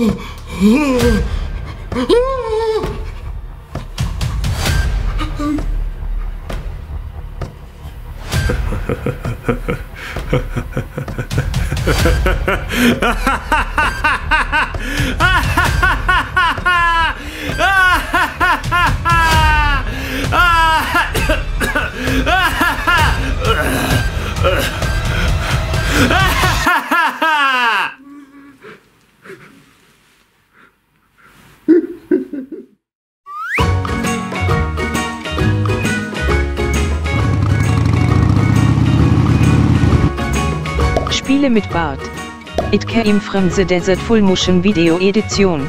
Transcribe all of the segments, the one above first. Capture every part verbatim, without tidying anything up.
Spiele mit Bart. It came from the Desert Full Motion Video Edition.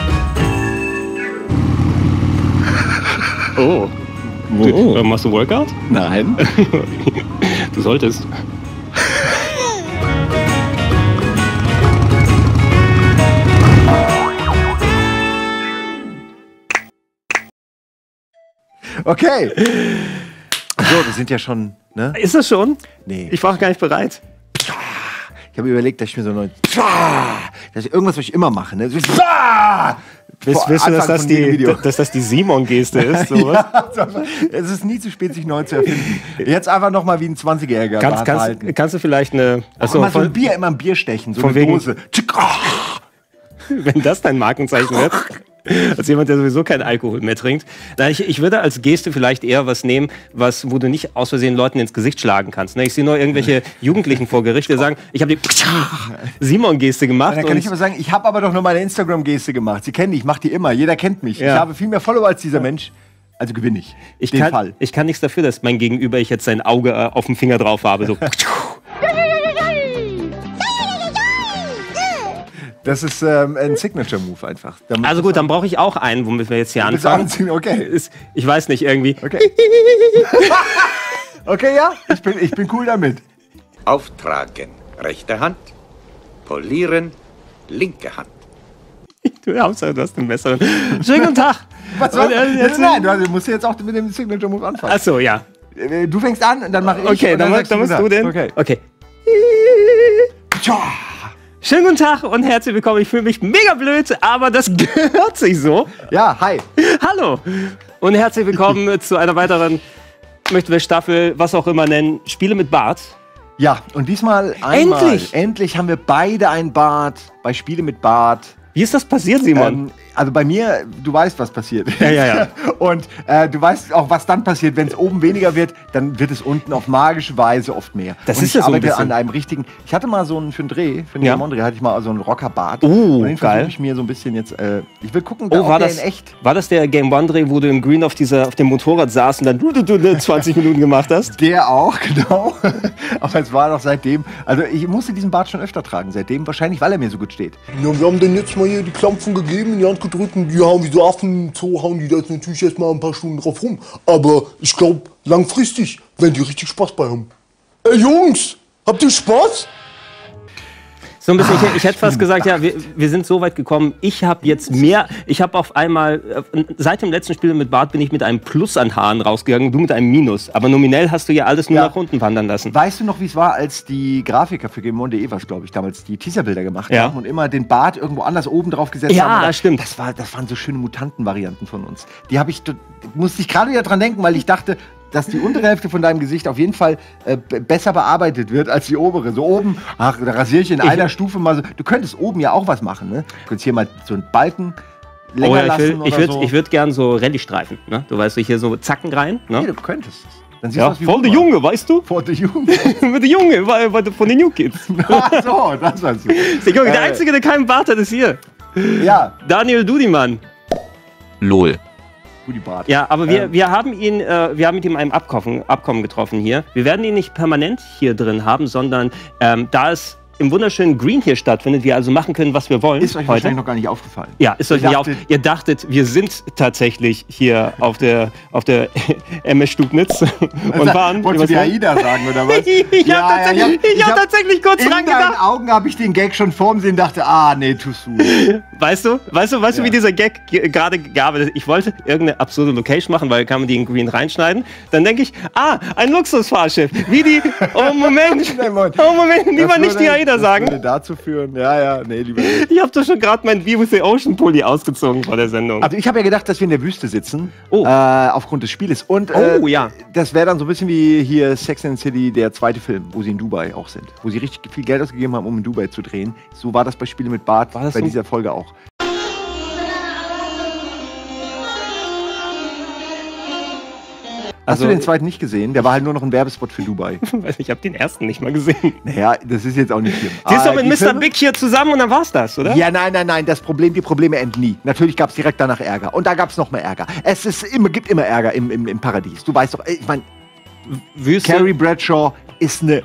Oh. Du, Oh. machst du Workout? Nein. Du solltest. Okay. So, wir sind ja schon, ne? Ist das schon? Nee. Ich war gar nicht bereit. Ich habe überlegt, dass ich mir so eine, dass ich irgendwas, was ich immer mache, ne? So, Willst, willst du, dass das, die, dass das die Simon-Geste ist? Sowas? Ja, es ist nie zu spät, sich neu zu erfinden. Jetzt einfach noch mal wie ein zwanzigjähriger Kannst, kannst, kannst du vielleicht eine... Achso, immer so ein Bier, immer ein Bier stechen, so von eine wegen- Dose. Wenn das dein Markenzeichen wird, als jemand, der sowieso keinen Alkohol mehr trinkt. Nein, ich, ich würde als Geste vielleicht eher was nehmen, was, wo du nicht aus Versehen Leuten ins Gesicht schlagen kannst. Ne? Ich sehe nur irgendwelche Jugendlichen vor Gericht, die sagen, ich habe die Simon-Geste gemacht. Dann kann und ich aber sagen, ich habe aber doch nur meine Instagram-Geste gemacht. Sie kennen die, ich mache die immer. Jeder kennt mich. Ja. Ich habe viel mehr Follower als dieser Mensch. Also gewinne ich. ich, Den kann, Fall. ich kann nichts dafür, dass mein Gegenüber ich jetzt sein Auge äh, auf dem Finger drauf habe. So. Das ist ähm, ein Signature-Move einfach. Damit Also gut, dann brauche ich auch einen, womit wir jetzt hier Willst du anfangen. anziehen? Okay. Ist, ich weiß nicht, irgendwie. Okay. Okay, ja, ich bin, ich bin cool damit. Auftragen, rechte Hand. Polieren, linke Hand. Du Hauptsache, du hast ein Messer. Schönen guten Tag. Was soll, Und, äh, jetzt- nein, nein, du musst jetzt auch mit dem Signature-Move anfangen. Achso, ja. Äh, Du fängst an und dann mache ich. Okay, und dann, sagst dann musst du den. Okay. Okay. Tja. Schönen guten Tag und herzlich willkommen. Ich fühle mich mega blöd, aber das gehört sich so. Ja, hi. Hallo und herzlich willkommen zu einer weiteren, möchten wir Staffel, was auch immer nennen, Spiele mit Bart. Ja, und diesmal einmal. Endlich! Endlich haben wir beide ein Bart bei Spiele mit Bart. Wie ist das passiert, Simon? Ähm, also bei mir, du weißt, was passiert. Ja, ja, ja. Und äh, du weißt auch, was dann passiert. Wenn es oben weniger wird, dann wird es unten auf magische Weise oft mehr. Das und ist ich ja so ein arbeite bisschen- an einem richtigen. Ich hatte mal so einen für einen Dreh, für einen Ja. Dreh hatte ich mal so einen Rockerbart. Oh, und den geil. versuche ich mir so ein bisschen jetzt. Äh, ich will gucken, Oh, ob war der das, in echt. war das der Game One Dreh, wo du im Green auf, dieser, auf dem Motorrad saß und dann du, du, du, du, zwanzig Minuten gemacht hast? Der auch, genau. Aber es war doch seitdem. Also ich musste diesen Bart schon öfter tragen seitdem. Wahrscheinlich, weil er mir so gut steht. Ja, wir haben denen jetzt mal hier die Klampfen gegeben, in die Hand gedrückt und die haben wie so Affen, so hauen die da jetzt natürlich erst mal ein paar Stunden drauf rum. Aber ich glaube, langfristig werden die richtig Spaß bei haben. Ey Jungs, habt ihr Spaß? So ein bisschen, ich, ich hätte fast gesagt, ja, wir, wir sind so weit gekommen. Ich habe jetzt mehr, ich habe auf einmal, äh, seit dem letzten Spiel mit Bart bin ich mit einem Plus an Haaren rausgegangen, du mit einem Minus. Aber nominell hast du ja alles nur Ja. nach unten wandern lassen. Weißt du noch, wie es war, als die Grafiker für Game On punkt de, was glaube ich damals, die Teaserbilder gemacht Ja. haben und immer den Bart irgendwo anders oben drauf gesetzt Ja, haben? Oder- stimmt. Das, war, das waren so schöne Mutantenvarianten von uns. Die habe ich, musste ich gerade wieder dran denken, weil ich dachte, dass die untere Hälfte von deinem Gesicht auf jeden Fall äh, b- besser bearbeitet wird als die obere. So oben, ach, da rasiere ich in einer Stufe mal so. Du könntest oben ja auch was machen, ne? Du könntest hier mal so einen Balken länger Oh ja, ich lassen will, oder ich würde so. ich würd gern so Rallye-Streifen, ne? Du weißt, hier so Zacken rein, Nee, ne? du könntest. Dann siehst Ja, du aus wie voll der Boomer. Junge, weißt du? Vor der Junge. Mit der Junge, weil- weil von den New Kids. Ach so, das war's. Der Junge, der Äh. Einzige, der keinen Bart hat, ist hier. Ja, Daniel Dudimann. Lol. Gudi Bart. Ja, aber wir, Ähm. wir haben ihn, äh, wir haben mit ihm ein Abkommen, Abkommen getroffen hier. Wir werden ihn nicht permanent hier drin haben, sondern ähm, da es im wunderschönen Green hier stattfindet, wir also machen können, was wir wollen. Ist euch heute. wahrscheinlich noch gar nicht aufgefallen. Ja, ist euch Ihr nicht auf. dachtet- Ihr dachtet, wir sind tatsächlich hier auf der, auf der M S Stubnitz und waren. Wolltest du die AIDA sagen, oder was? Ich hab tatsächlich- ich hab tatsächlich kurz in dran deinen gedacht. Augen habe ich den Gag schon vorm Sehen, dachte, ah, nee, tust du. Weißt du, weißt du, weißt du, Ja. wie dieser Gag ge- gerade gearbeitet ist? Ich wollte irgendeine absurde Location machen, weil kann man die in Green reinschneiden. Dann denke ich, ah, ein Luxusfahrschiff. Wie die, oh Moment, Nein, Moment. oh Moment, lieber Das nicht die würde- AIDA. wieder sagen? Das würde dazu führen. Ja, ja, nee, lieber nicht. Ich habe doch schon gerade mein View with the Ocean Pulli ausgezogen vor der Sendung. Also ich habe ja gedacht, dass wir in der Wüste sitzen, Oh. äh, aufgrund des Spieles. Und äh, Oh, ja. das wäre dann so ein bisschen wie hier Sex and the City, der zweite Film, wo sie in Dubai auch sind. Wo sie richtig viel Geld ausgegeben haben, um in Dubai zu drehen. So war das bei Spiele mit Bart, War das bei so? dieser Folge auch. Hast Also- du den zweiten nicht gesehen? Der war halt nur noch ein Werbespot für Dubai. Ich habe den ersten nicht mal gesehen. Naja, das ist jetzt auch nicht schlimm. Die ist doch Ah, mit die Mister Filme- Big hier zusammen und dann war's das, oder? Ja, nein, nein, nein, das Problem, die Probleme enden nie. Natürlich gab es direkt danach Ärger. Und da gab es noch mehr Ärger. Es ist immer, gibt immer Ärger im, im, im Paradies. Du weißt doch, ich meine, Wüste. Carrie Bradshaw ist eine.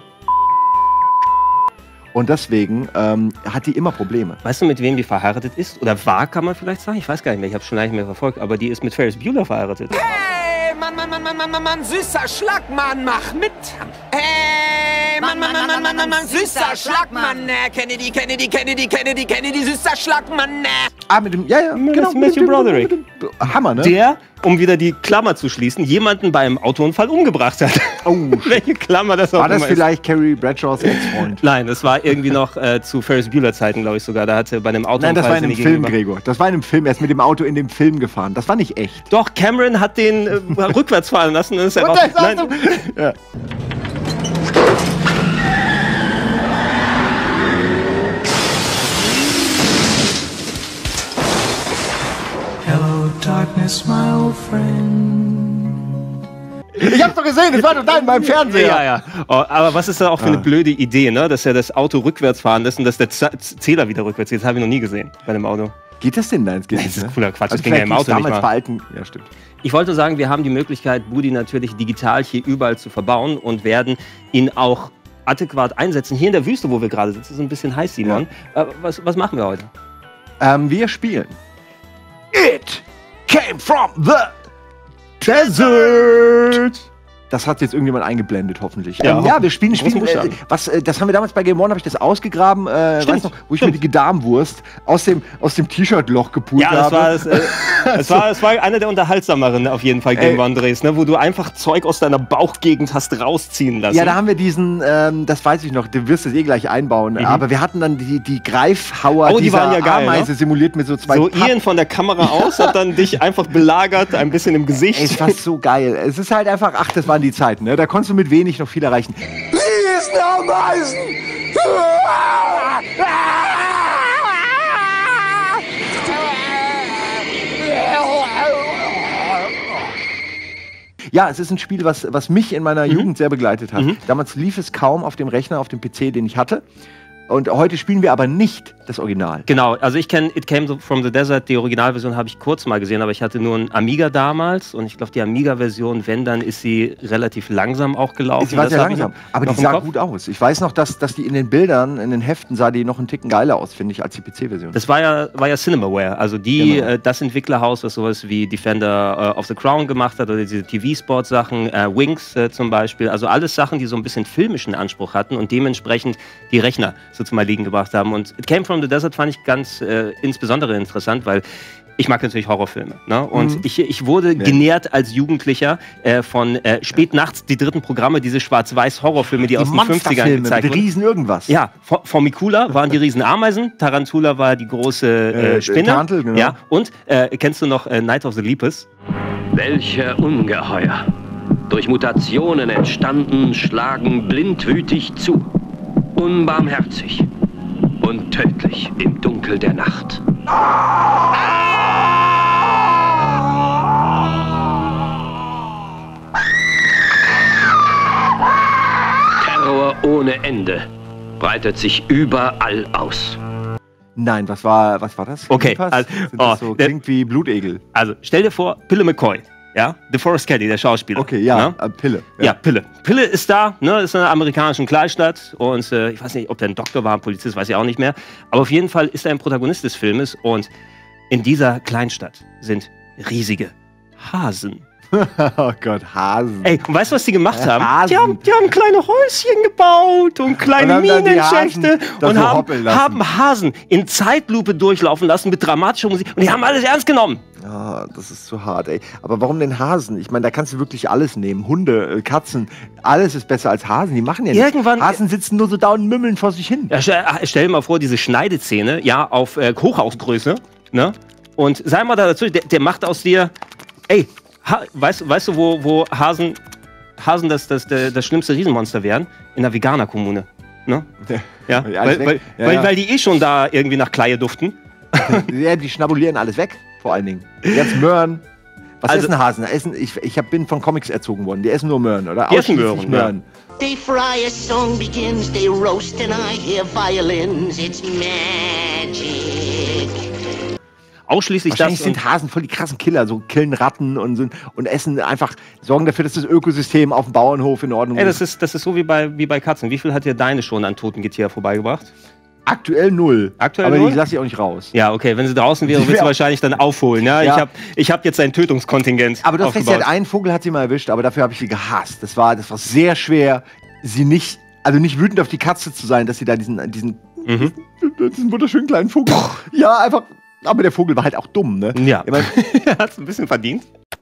Und deswegen ähm, hat die immer Probleme. Weißt du, mit wem die verheiratet ist? Oder war, kann man vielleicht sagen? Ich weiß gar nicht mehr, ich habe schon lange nicht mehr verfolgt. Aber die ist mit Ferris Bueller verheiratet. Hey, Mann, Mann, Mann, Mann, Mann, Mann, Mann, süßer Schlagmann, mach mit. Hey, Mann, Mann, Mann, Mann, Mann, Mann, Mann, süßer Schlagmann, äh, Kennedy, Kennedy, Kennedy, Kennedy, Kennedy, süßer Schlagmann, äh. Ah, mit dem. Ja, ja, Mit genau. Matthew dem- Broderick. mit dem- Hammer, ne? Der, um wieder die Klammer zu schließen, jemanden bei einem Autounfall umgebracht hat. Oh, Welche Klammer das auch war das immer ist. vielleicht Carrie Bradshaws Ex-Freund? Nein, das war irgendwie noch äh, zu Ferris Bueller Zeiten, glaube ich sogar. Da hatte bei einem Autounfall. Nein, das war in sind einem die Film, gegenüber- Gregor. Das war in einem Film. Er ist mit dem Auto in dem Film gefahren. Das war nicht echt. Doch, Cameron hat den äh, rückwärts fahren lassen. Und ist Und einfach, das hast nein, du- ja. Hello, darkness, my old friend. Ich hab's doch gesehen, das war doch da in meinem Fernseher. ja, ja. Oh, aber was ist da auch für eine Ah. blöde Idee, ne? Dass er das Auto rückwärts fahren lässt und dass der Z Zähler wieder rückwärts geht. Das habe ich noch nie gesehen bei einem Auto. Geht das denn? Nein, es geht Das nicht. ist ne? cooler Quatsch, das Also ging ja im vielleicht Auto gibt's nicht damals mal. bei alten. Ja, stimmt. Ich wollte sagen, wir haben die Möglichkeit, Budi natürlich digital hier überall zu verbauen und werden ihn auch adäquat einsetzen. Hier in der Wüste, wo wir gerade sitzen, ist ein bisschen heiß, Simon. Äh, was, was machen wir heute? Ähm, wir spielen. It came from the desert. Das hat jetzt irgendjemand eingeblendet, hoffentlich. Ja, ähm, ja wir spielen ein großen Spiel. Äh, Buchstaben. was, äh, das haben wir damals bei Game One, habe ich das ausgegraben, äh, Stimmt, weißt noch, wo ich stimmt. mir die Gedarmwurst aus dem, aus dem T-Shirt-Loch gepult Ja, das habe. war, das, äh, es war, es war einer der unterhaltsameren auf jeden Fall Game Ey. One Drehs, ne? Wo du einfach Zeug aus deiner Bauchgegend hast rausziehen lassen. Ja, da haben wir diesen, ähm, das weiß ich noch, du wirst es eh gleich einbauen, aber wir hatten dann die, die Greifhauer Oh, die dieser waren ja geil, Ameise ne? simuliert mit so zwei so Papp- Ian von der Kamera aus hat dann dich einfach belagert, ein bisschen im Gesicht. Ey, es war so geil. Es ist halt einfach, ach, das waren die Zeiten, ne? Da konntest du mit wenig noch viel erreichen. Riesenameisen! Ja, es ist ein Spiel, was, was mich in meiner Mhm. Jugend sehr begleitet hat. Damals lief es kaum auf dem Rechner, auf dem P C, den ich hatte. Und heute spielen wir aber nicht das Original. Genau, also ich kenne It Came from the Desert, die Originalversion habe ich kurz mal gesehen, aber ich hatte nur einen Amiga damals und ich glaube, die Amiga-Version, wenn, dann ist sie relativ langsam auch gelaufen. Sie war Das sehr hab ich langsam, noch- aber noch die im sah Kopf. gut aus. Ich weiß noch, dass, dass die in den Bildern, in den Heften sah die noch einen Ticken geiler aus, finde ich, als die P C-Version. Das war ja, war ja Cinemaware, also die, Genau. äh, das Entwicklerhaus, was sowas wie Defender äh, of the Crown gemacht hat oder diese T V-Sport-Sachen, äh, Wings äh, zum Beispiel, also alles Sachen, die so ein bisschen filmischen Anspruch hatten und dementsprechend die Rechner so zum Erliegen gebracht haben. Und It Came from the Desert fand ich ganz äh, insbesondere interessant, weil ich mag natürlich Horrorfilme. Ne? Und Mhm. ich, ich wurde Ja. genährt als Jugendlicher äh, von äh, spät nachts die dritten Programme, diese Schwarz-Weiß-Horrorfilme, die, aus den fünfzigern Monsterfilme gezeigt mit wurden. riesen irgendwas. Ja, For- Formicula waren die riesen Ameisen, Tarantula war die große äh, Äh, Spinne. Tarantel, genau. Ja, und äh, kennst du noch äh, Night of the Lepus? Welche Ungeheuer! Durch Mutationen entstanden, schlagen blindwütig zu. Unbarmherzig und tödlich im Dunkel der Nacht. Terror ohne Ende breitet sich überall aus. Nein, was war, was war das? Okay, Creepers? also- Sind das oh, so, der- klingt wie Blutegel. Also stell dir vor, Pille McCoy, ja, DeForest Kelly, der Schauspieler. Okay, ja, Ne? äh, Pille. Ja, Pille. Pille ist da, ne, ist in einer amerikanischen Kleinstadt und äh, ich weiß nicht, ob der ein Doktor war, ein Polizist, weiß ich auch nicht mehr. Aber auf jeden Fall ist er ein Protagonist des Filmes und in dieser Kleinstadt sind riesige Hasen. Oh Gott, Hasen. Ey, und weißt du, was die gemacht haben? Hasen. Die haben, die haben kleine Häuschen gebaut und kleine Und haben dann die Minenschächte Hasen da und so haben, hoppeln lassen. haben Hasen in Zeitlupe durchlaufen lassen mit dramatischer Musik und die haben alles ernst genommen. Ah, das ist zu hart, ey. Aber warum denn Hasen? Ich meine, da kannst du wirklich alles nehmen. Hunde, äh, Katzen, alles ist besser als Hasen. Die machen ja nichts. Irgendwann- Hasen sitzen nur so da und mümmeln vor sich hin. Ja, stell, stell dir mal vor, diese Schneidezähne, ja, auf äh, Hochhausgröße, ne? Und sei mal da dazu, der, der macht aus dir, ey, ha, weißt, weißt du, wo, wo Hasen, Hasen das, das, das, das schlimmste Riesenmonster wären? In der Veganer-Kommune, ne? Ja, Ja, weil, weg. weil, Ja, weil, ja. weil die eh schon da irgendwie nach Kleie duften. Ja, die schnabulieren alles weg, vor allen Dingen. Jetzt Möhren. Was Also- essen Hasen? Essen, ich ich hab, bin von Comics erzogen worden. Die essen nur Möhren, oder? Die essen Ausschließlich Möhren, They fry, a song begins, they roast, and I hear violins. It's magic. Ausschließlich Wahrscheinlich das. und- sind Hasen voll die krassen Killer, so killen Ratten und, sind, und essen einfach, sorgen dafür, dass das Ökosystem auf dem Bauernhof in Ordnung Ey, ist. das ist, das ist so wie bei, wie bei Katzen. Wie viel hat dir deine schon an toten Getier vorbeigebracht? Aktuell null. Aktuell aber null? die lasse ich auch nicht raus. Ja, okay, wenn sie draußen wäre, Die wird sie wär- wahrscheinlich dann aufholen. Ja? Ja. Ich habe ich hab jetzt ein Tötungskontingent Aber du hast recht, sie aufgebaut. hat einen Vogel hat sie mal erwischt, aber dafür habe ich sie gehasst. Das war, das war sehr schwer, sie nicht, also nicht wütend auf die Katze zu sein, dass sie da diesen, diesen, Mhm. diesen wunderschönen kleinen Vogel. Ja, einfach. Aber der Vogel war halt auch dumm, ne? Ja, Ich mein, er hat es ein bisschen verdient.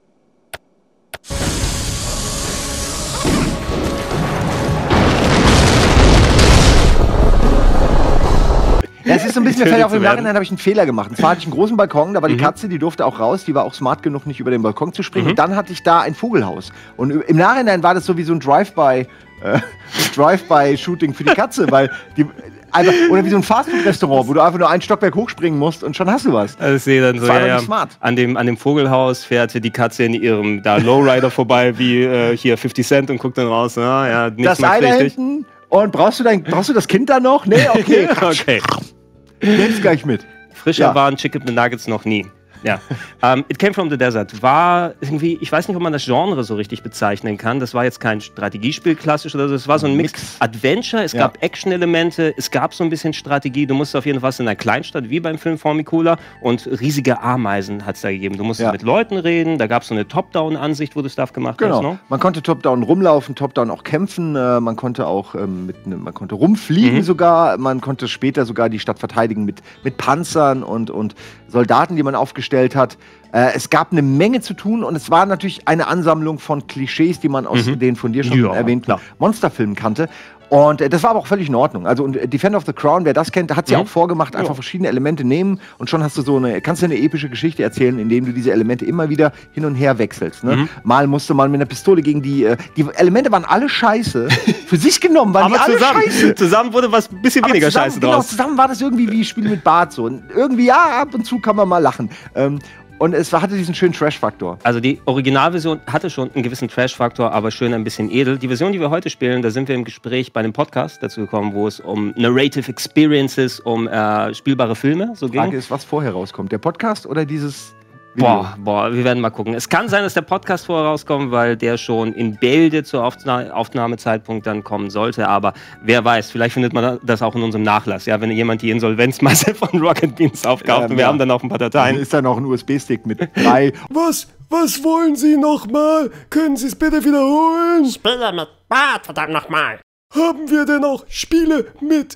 Ja, es ist so ein bisschen, Getötet vielleicht auch zu im werden. Nachhinein habe ich einen Fehler gemacht. Und zwar hatte ich einen großen Balkon, da war die Katze, die durfte auch raus, die war auch smart genug, nicht über den Balkon zu springen. Und dann hatte ich da ein Vogelhaus. Und im Nachhinein war das so wie so ein Drive-by, äh, Drive-by-Shooting für die Katze, weil die einfach, oder wie so ein Fastfood-Restaurant, wo du einfach nur einen Stockwerk hochspringen musst und schon hast du was. Also ich sehe dann so, Das war ja, aber ja, nicht smart. an dem, an dem Vogelhaus fährt die Katze in ihrem da Lowrider vorbei, wie äh, hier fifty Cent und guckt dann raus, ja, ja, nicht Das mehr Ei da richtig. hinten. Und brauchst du, dein, brauchst du das Kind da noch? Nee, okay. Okay. Nimm's gleich mit. Frischer Ja. waren Chicken Nuggets noch nie. Ja. um, It Came from the Desert war irgendwie, ich weiß nicht, ob man das Genre so richtig bezeichnen kann. Das war jetzt kein Strategiespiel klassisch oder so. Es war so ein Mix. Mix. Adventure, es Ja. gab Action-Elemente, es gab so ein bisschen Strategie. Du musst auf jeden Fall in einer Kleinstadt, wie beim Film Formicula, und riesige Ameisen hat es da gegeben. Du musstest Ja. mit Leuten reden, da gab es so eine Top-Down-Ansicht, wo du Stuff gemacht hast. Genau. Ne? Man konnte Top-Down rumlaufen, Top-Down auch kämpfen. Äh, man konnte auch ähm, mit ne, man konnte rumfliegen Mhm. sogar. Man konnte später sogar die Stadt verteidigen mit, mit Panzern und, und Soldaten, die man aufgestellt hat. Äh, es gab eine Menge zu tun und es war natürlich eine Ansammlung von Klischees, die man aus Mhm. den von dir schon Ja, erwähnten klar. Monsterfilmen kannte. Und äh, das war aber auch völlig in Ordnung. Also und äh, Defender of the Crown, wer das kennt, hat es ja Mhm. auch vorgemacht, einfach verschiedene Elemente nehmen und schon hast du so eine, kannst du eine epische Geschichte erzählen, indem du diese Elemente immer wieder hin und her wechselst. Ne? Mhm. Mal musste man mit einer Pistole gegen die, äh, die Elemente waren alle scheiße. Für sich genommen waren Aber die alle zusammen, scheiße. zusammen wurde was ein bisschen Aber weniger zusammen, Scheiße genau, draus. zusammen war das irgendwie wie Spiel mit Bart so. Und irgendwie, ja, ab und zu kann man mal lachen. Ähm, und es war, hatte diesen schönen Trash-Faktor. Also die Originalversion hatte schon einen gewissen Trash-Faktor, aber schön ein bisschen edel. Die Version, die wir heute spielen, da sind wir im Gespräch bei einem Podcast dazu gekommen, wo es um Narrative Experiences, um äh, spielbare Filme so ging. Frage ist, was vorher rauskommt, der Podcast oder dieses Video? Boah, boah, wir werden mal gucken. Es kann sein, dass der Podcast vorher rauskommt, weil der schon in Bälde zur Aufna Aufnahmezeitpunkt dann kommen sollte. Aber wer weiß, vielleicht findet man das auch in unserem Nachlass. Ja, wenn jemand die Insolvenzmasse von Rocket Beans aufkauft Ähm, und wir ja. haben dann auch ein paar Dann Dateien. ist da noch ein U S B-Stick mit drei. Was? Was wollen Sie nochmal? Können Sie es bitte wiederholen? Spiele mit Bart, verdammt nochmal. Haben wir denn auch Spiele mit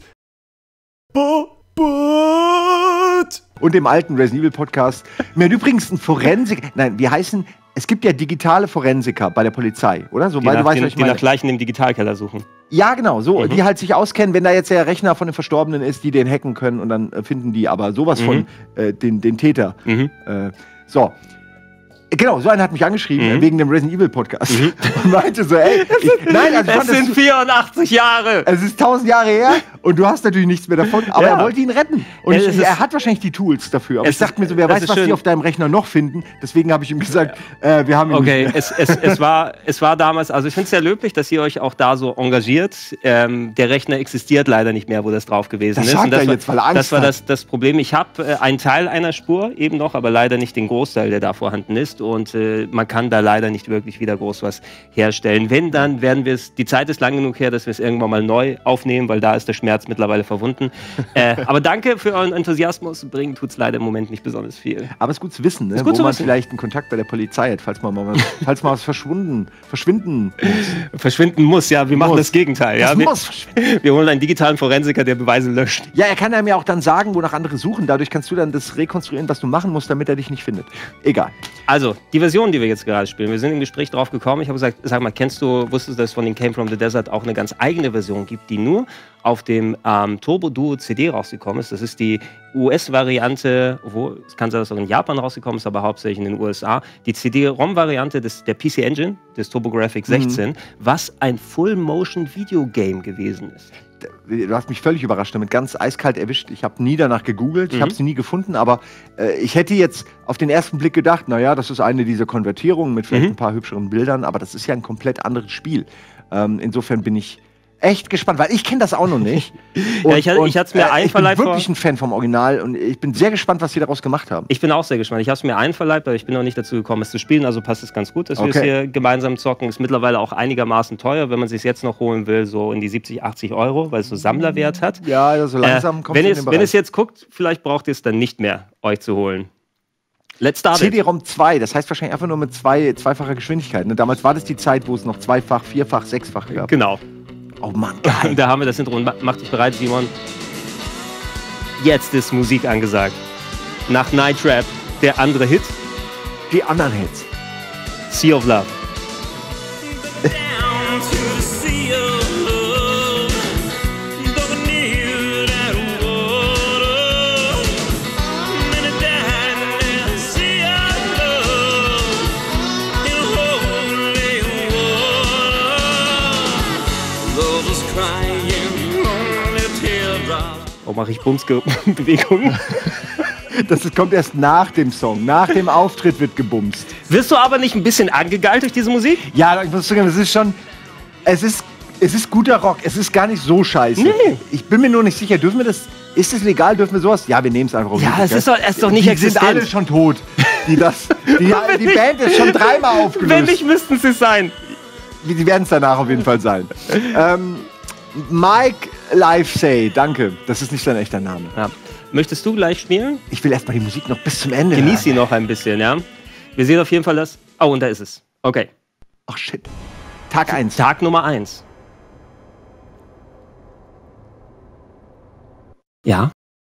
Ba- Bart? Und dem alten Resident Evil Podcast. Mir hat übrigens ein Forensik. Nein, wie heißen. Es gibt ja digitale Forensiker bei der Polizei, oder? So, Die, weil nach, du weißt, die, was ich die meine. nach Leichen im Digitalkeller suchen. Ja, genau, so. Mhm. Die halt sich auskennen, wenn da jetzt der Rechner von den Verstorbenen ist, die den hacken können und dann äh, finden die aber sowas Mhm. von äh, den, den Täter. Mhm. Äh, so. Genau, so einer hat mich angeschrieben, Mhm. äh, wegen dem Resident Evil Podcast. Und meinte so, ey, ich, nein, also ich Es fand das sind vierundachtzig Jahre! Es ist tausend Jahre her und du hast natürlich nichts mehr davon, aber Ja. er wollte ihn retten. Und Ja, ich, es ist- er hat wahrscheinlich die Tools dafür. Aber Es ich dachte ist- mir so, wer es weiß, ist was die schön. auf deinem Rechner noch finden. Deswegen habe ich ihm gesagt, äh, wir haben ihn Okay, nicht mehr. es, es, es, war, es war damals, also ich finde es sehr löblich, dass ihr euch auch da so engagiert. Ähm, der Rechner existiert leider nicht mehr, wo das drauf gewesen Das ist. sagt Und das er war, jetzt, weil er Angst das war hat. das, das Problem. Ich habe äh, einen Teil einer Spur eben noch, aber leider nicht den Großteil, der da vorhanden ist. ist und äh, man kann da leider nicht wirklich wieder groß was herstellen. Wenn, dann werden wir es, die Zeit ist lang genug her, dass wir es irgendwann mal neu aufnehmen, weil da ist der Schmerz mittlerweile verwunden. äh, aber danke für euren Enthusiasmus. Bringen tut es leider im Moment nicht besonders viel. Aber es ist gut zu wissen, ne? Ist gut wo zu man wissen. vielleicht einen Kontakt bei der Polizei hat, falls man mal was, falls mal was verschwunden, verschwinden muss. Verschwinden muss, ja. Wir machen Muss. das Gegenteil. Das Ja? Wir, muss verschwinden. wir holen einen digitalen Forensiker, der Beweise löscht. Ja, er kann einem ja auch dann sagen, wonach andere suchen. Dadurch kannst du dann das rekonstruieren, was du machen musst, damit er dich nicht findet. Egal. Also, die Version, die wir jetzt gerade spielen, wir sind im Gespräch drauf gekommen. Ich habe gesagt, sag mal, kennst du, wusstest du, dass es von den Came From The Desert auch eine ganz eigene Version gibt, die nur auf dem ähm, Turbo Duo C D rausgekommen ist? Das ist die U S-Variante, obwohl es kann sein, dass auch in Japan rausgekommen ist, aber hauptsächlich in den U S A. Die C D-ROM-Variante der P C Engine, des TurboGrafx sechzehn, mhm. was ein Full-Motion-Video-Game gewesen ist. Du hast mich völlig überrascht, damit ganz eiskalt erwischt. Ich habe nie danach gegoogelt, ich Mhm. habe sie nie gefunden, aber äh, ich hätte jetzt auf den ersten Blick gedacht, naja, das ist eine dieser Konvertierungen mit vielleicht Mhm. ein paar hübscheren Bildern, aber das ist ja ein komplett anderes Spiel. Ähm, insofern bin ich echt gespannt, weil ich kenne das auch noch nicht. Ja, ich hatte- ich hatte es mir äh, ich bin einverleibt wirklich vor- ein Fan vom Original und ich bin sehr gespannt, was sie daraus gemacht haben. Ich bin auch sehr gespannt. Ich habe es mir einverleibt, aber ich bin noch nicht dazu gekommen, es zu spielen. Also passt es ganz gut, dass wir es Okay. hier gemeinsam zocken. Ist mittlerweile auch einigermaßen teuer, wenn man es sich jetzt noch holen will, so in die siebzig, achtzig Euro, weil es so Sammlerwert hat. Ja, so langsam Äh, kommt wenn, in es, den wenn Bereich. es jetzt guckt, vielleicht braucht ihr es dann nicht mehr, euch zu holen. Let's start C it. D-ROM zwei, das heißt wahrscheinlich einfach nur mit zwei, zweifacher Geschwindigkeit. Ne? Damals war das die Zeit, wo es noch zweifach, vierfach, sechsfach gab. Genau. Oh Mann, geil. Da haben wir das Intro. Mach dich bereit, Simon. Jetzt ist Musik angesagt. Nach Night Trap der andere Hit, Die anderen Hits. Sea of Love. Oh, mache ich Bumsbewegungen. Das ist- kommt erst nach dem Song. Nach dem Auftritt wird gebumst. Wirst du aber nicht ein bisschen angegeilt durch diese Musik? Ja, ich muss sagen, es ist schon. Es ist, es ist guter Rock. Es ist gar nicht so scheiße. Nee. Ich bin mir nur nicht sicher. Dürfen wir das. Ist es legal? Dürfen wir sowas? Ja, wir nehmen es einfach. auf Ja, Musik, es gell? ist doch- es ist doch nicht Die existent. sind alle schon tot. Die, das, die, die Band ist schon dreimal aufgelöst. Wenn nicht, müssten sie es sein. Die werden es danach auf jeden Fall sein. ähm, Mike Livesay, danke. Das ist nicht sein echter Name. Ja. Möchtest du gleich spielen? Ich will erstmal die Musik noch bis zum Ende. Genieß sie hören. noch ein bisschen, ja? Wir sehen auf jeden Fall das. Oh, und da ist es. Okay. Ach shit. Tag eins. Tag Nummer eins. Ja?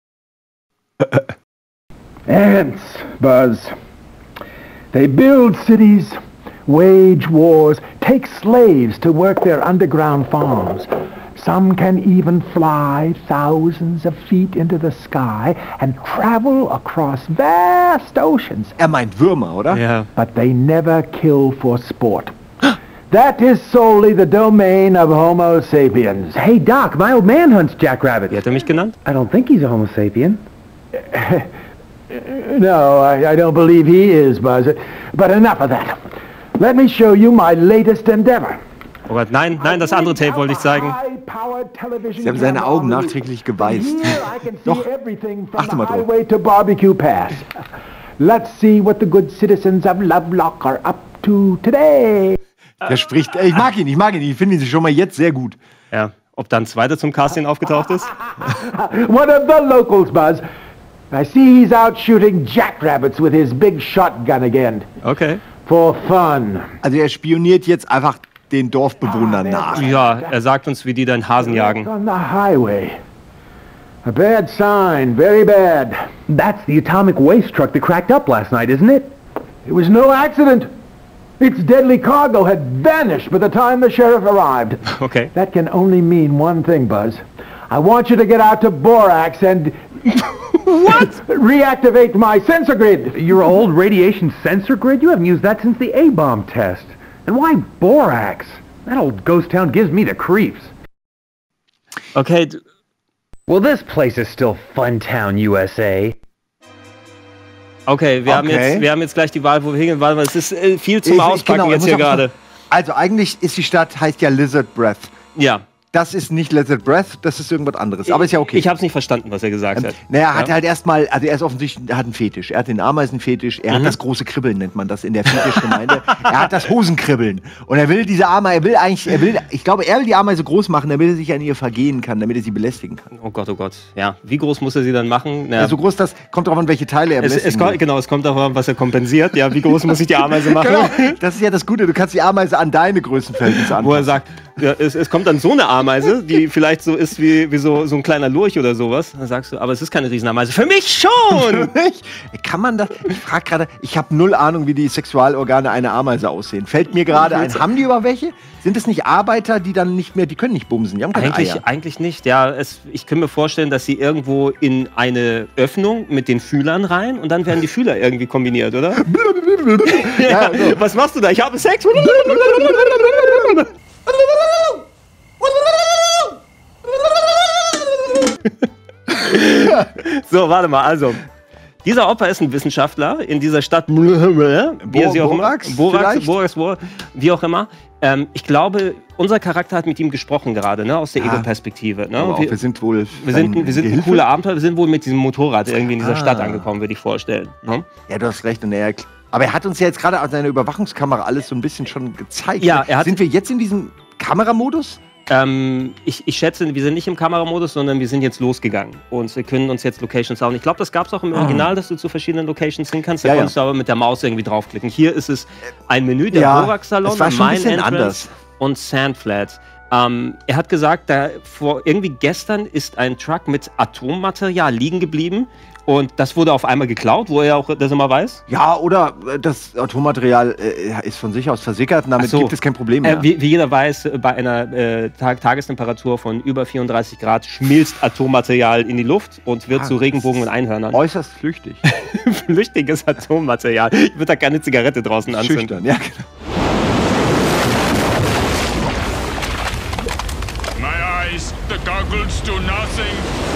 Ants, Buzz. They build cities, wage wars, take slaves to work their underground farms. Some can even fly thousands of feet into the sky and travel across vast oceans. Er meint Würmer, oder? Ja. But they never kill for sport. That is solely the domain of Homo sapiens. Hey, Doc, my old man hunts jackrabbits. Wie hat er mich genannt? I don't think he's a Homo sapien. No, I, I don't believe he is, Buzz. But enough of that. Let me show you my latest endeavor. Oh Gott, nein, nein, das andere Tape wollte ich zeigen. Sie haben seine Augen nachträglich geweißt. Doch. Achte mal drauf. Highway to Barbecue Pass. Let's see what the good citizens of Lovelock are up to today. Der spricht. Ey, ich mag ihn, ich mag ihn. Ich finde ihn schon mal jetzt sehr gut. Ja. Ob dann ein zweiter zum Casting aufgetaucht ist? One of the locals, Buzz. I see he's out shooting jackrabbits with his big shotgun again. Okay. For fun. Also er spioniert jetzt einfach den Dorfbewohnern nach. Ja, er sagt uns, wie die dann Hasen jagen. On the highway. A bad sign, very bad. That's the atomic waste truck that cracked up last night, isn't it? It was no accident. Its deadly cargo had vanished by the time the sheriff arrived. Okay. That can only mean one thing, Buzz. I want you to get out to Borax and... What? Reactivate my sensor grid. Your old radiation sensor grid? You haven't used that since the A-bomb test. And why Borax? That old ghost town gives me the creeps. Okay. d- Well, this place is still Funtown, U S A. Okay, wir, Haben Okay. jetzt, wir haben jetzt gleich die Wahl, wo wir hingehen. Warte mal, es ist äh, viel zum Ich- ich- Auspacken genau, ich jetzt muss hier auch- gerade. Also eigentlich ist die Stadt, heißt ja Lizard Breath. Ja. das ist nicht Let It Breath, das ist irgendwas anderes. Aber ist ja okay. Ich habe es nicht verstanden, was er gesagt ähm, hat. Naja, er hat ja? halt erstmal, also er ist offensichtlich, er hat einen Fetisch. Er hat den Ameisenfetisch, er mhm. hat das große Kribbeln, nennt man das in der Fetischgemeinde. Er hat das Hosenkribbeln. Und er will diese Ameise, er will eigentlich, er will, ich glaube, er will die Ameise groß machen, damit er sich an ihr vergehen kann, damit er sie belästigen kann. Oh Gott, oh Gott. Ja, wie groß muss er sie dann machen? Na, ja, so groß, das kommt darauf an, welche Teile er belästigen es, es kommt, Genau, es kommt darauf an, was er kompensiert. Ja, wie groß muss ich die Ameise machen? Genau, das ist ja das Gute, du kannst die Ameise an deine Größenverhältnisse anpassen. Wo er sagt, ja, es, es kommt dann so eine Ameise, die vielleicht so ist wie, wie so, so ein kleiner Lurch oder sowas. Dann sagst du, aber es ist keine Riesenameise. Für mich schon! Für mich? Kann man das? Ich frage gerade, ich habe null Ahnung, wie die Sexualorgane einer Ameise aussehen. Fällt mir gerade ein. Haben die über welche? Sind es nicht Arbeiter, die dann nicht mehr, die können nicht bumsen, die haben keine eigentlich, Eier. Eigentlich nicht, ja. Es, ich kann mir vorstellen, dass sie irgendwo in eine Öffnung mit den Fühlern rein und dann werden die Fühler irgendwie kombiniert, oder? ja, ja, so. Was machst du da? Ich habe Sex! So, warte mal, also. Dieser Opa ist ein Wissenschaftler in dieser Stadt, wie er sie auch immer, Borax, Borax, Borax, Borax, wie auch immer. Ähm, ich glaube, unser Charakter hat mit ihm gesprochen gerade, ne, aus der Ah. Ego-Perspektive. Ne? Aber auch, wir, wir sind wohl wir sind, wir sind ein Gehilfe? cooler Abenteuer, wir sind wohl mit diesem Motorrad irgendwie in dieser Ah. Stadt angekommen, würde ich vorstellen. Ne? Ja, du hast recht. Und er, aber er hat uns ja jetzt gerade aus seiner Überwachungskamera alles so ein bisschen schon gezeigt. Ja, er hat- Sind wir jetzt in diesem Kameramodus? Ähm, ich, ich schätze, wir sind nicht im Kameramodus, sondern wir sind jetzt losgegangen und wir können uns jetzt Locations sagen. Ich glaube, das gab es auch im Original, dass du zu verschiedenen Locations hin kannst. Da Ja, ja. konntest du aber mit der Maus irgendwie draufklicken. Hier ist es ein Menü, der Ja, Borax-Salon, es war schon ein Mine bisschen Entrance anders. und Sandflat. Ähm, er hat gesagt, da vor irgendwie gestern ist ein Truck mit Atommaterial liegen geblieben und das wurde auf einmal geklaut, wo er auch das immer weiß. Ja, oder äh, das Atommaterial äh, ist von sich aus versickert und damit Ach so. gibt es kein Problem mehr. Äh, wie, wie jeder weiß, äh, bei einer äh, Tag Tagestemperatur von über vierunddreißig Grad schmilzt Atommaterial in die Luft und wird Ah, zu Regenbogen und Einhörnern. Äußerst flüchtig. Flüchtiges Atommaterial. Ich würde da keine Zigarette draußen anzünden. Schüchtern, ja, genau. My eyes, the goggles do nothing.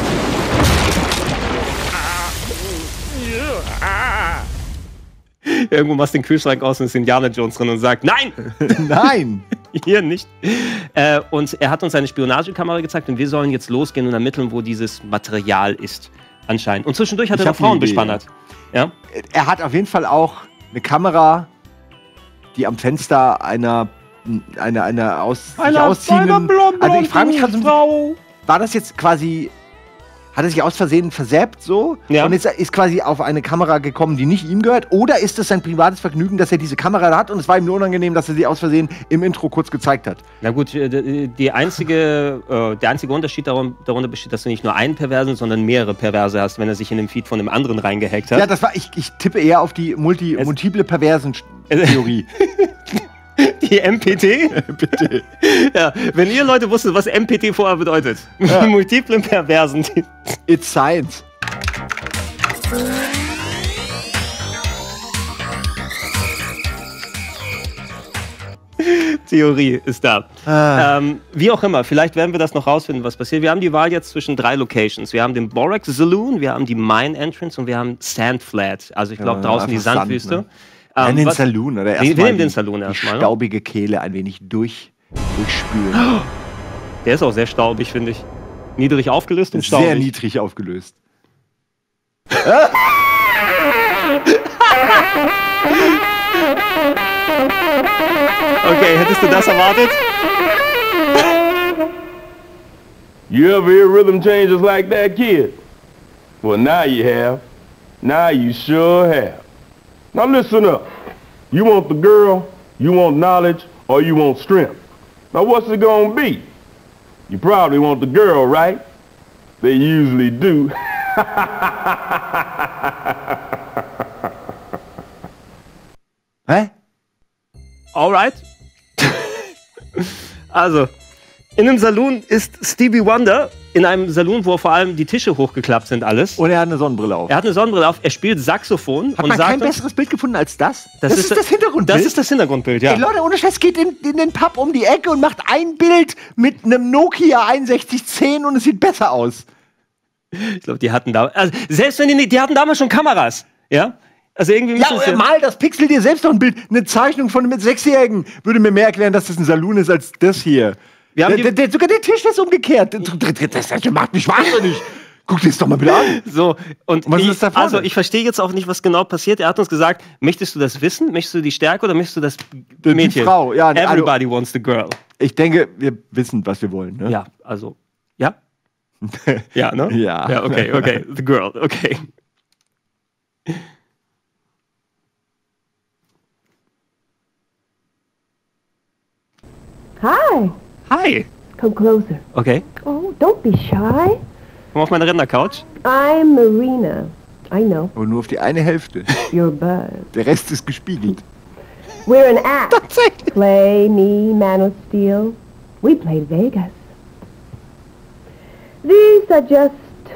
Irgendwo machst du den Kühlschrank aus und ist Indiana Jones drin und sagt, nein! Nein! Hier nicht. Äh, und er hat uns eine Spionagekamera gezeigt und wir sollen jetzt losgehen und ermitteln, wo dieses Material ist, anscheinend. Und zwischendurch hat Ich er hab noch Frauen eine Idee. bespannert. Ja? Er hat auf jeden Fall auch eine Kamera, die am Fenster einer, einer, einer aus, sich ausziehenden... Also ich frage mich gerade so, ein bisschen, war das jetzt quasi... Hat er sich aus Versehen versäbt so Ja. und ist, ist quasi auf eine Kamera gekommen, die nicht ihm gehört? Oder ist es sein privates Vergnügen, dass er diese Kamera hat und es war ihm nur unangenehm, dass er sie aus Versehen im Intro kurz gezeigt hat? Na gut, äh, die einzige, äh, der einzige Unterschied darum, darunter besteht, dass du nicht nur einen Perversen, sondern mehrere Perverse hast, wenn er sich in den Feed von dem anderen reingehackt hat. Ja, das war, ich, ich tippe eher auf die multi, Es- multiple Perversen-Theorie. Die M P T? Bitte. Ja, wenn ihr Leute wusstet, was M P T vorher bedeutet. Ja. Multiple Perversen. It's science. Theorie ist da. Ah. Ähm, wie auch immer, vielleicht werden wir das noch rausfinden, was passiert. Wir haben die Wahl jetzt zwischen drei Locations. Wir haben den Borax Saloon, wir haben die Mine Entrance und wir haben Sandflat. Also ich glaube Ja, draußen die einfach Sand, Sandwüste. ne? Ja, Ähm, den was- Saloon, oder? Wir, Erstmal wir nehmen die- den Saloon Die erstmal. Ne? staubige Kehle ein wenig durch, durchspülen. Der ist auch sehr staubig, finde ich. Niedrig aufgelöst und staubig. Sehr niedrig aufgelöst. Okay, hättest du das erwartet? You ever hear rhythm changes like that, kid? Well, now you have. Now you sure have. Now listen up. You want the girl, you want knowledge, or you want strength. Now what's it gonna be? You probably want the girl, right? They usually do. Hä? Alright. Also, in einem Saloon ist Stevie Wonder, in einem Saloon, wo vor allem die Tische hochgeklappt sind, alles. Und er hat eine Sonnenbrille auf. Er hat eine Sonnenbrille auf, er spielt Saxophon Hat und man sagt kein uns, besseres Bild gefunden als das? Das ist das- Hintergrundbild. das ist das Hintergrundbild, ja. Ey, Leute, ohne Scheiß, geht in, in den Pub um die Ecke und macht ein Bild mit einem Nokia einundsechzig zehn und es sieht besser aus. Ich glaube, die hatten da, also, selbst wenn die nicht, die hatten damals schon Kameras, ja? Also irgendwie Ja, müssen sie- äh, mal das Pixel dir selbst noch ein Bild. Eine Zeichnung von einem Sechsjährigen würde mir mehr erklären, dass das ein Saloon ist, als das hier. Wir haben der, der, der, sogar der Tisch ist umgekehrt. Das, das, das macht mich wahnsinnig. Guck dir das doch mal bitte an. So, und was ich, ist da vorne? also ich verstehe jetzt auch nicht, was genau passiert. Er hat uns gesagt, möchtest du das wissen? Möchtest du die Stärke oder möchtest du das Die Mädchen? Frau, ja. Everybody also, wants the girl. Ich denke, wir wissen, was wir wollen. Ne? Ja, also, ja? Ja, ne? Ja. Ja, okay, okay. The girl, okay. Hi. Hi. Come closer. Okay. Oh, don't be shy. Komm auf meine Rendercouch. I'm Marina. I know. Aber nur auf die eine Hälfte. You're Buzz. Der Rest ist gespiegelt. We're an act. Play me, Man of Steel. We played Vegas. These are just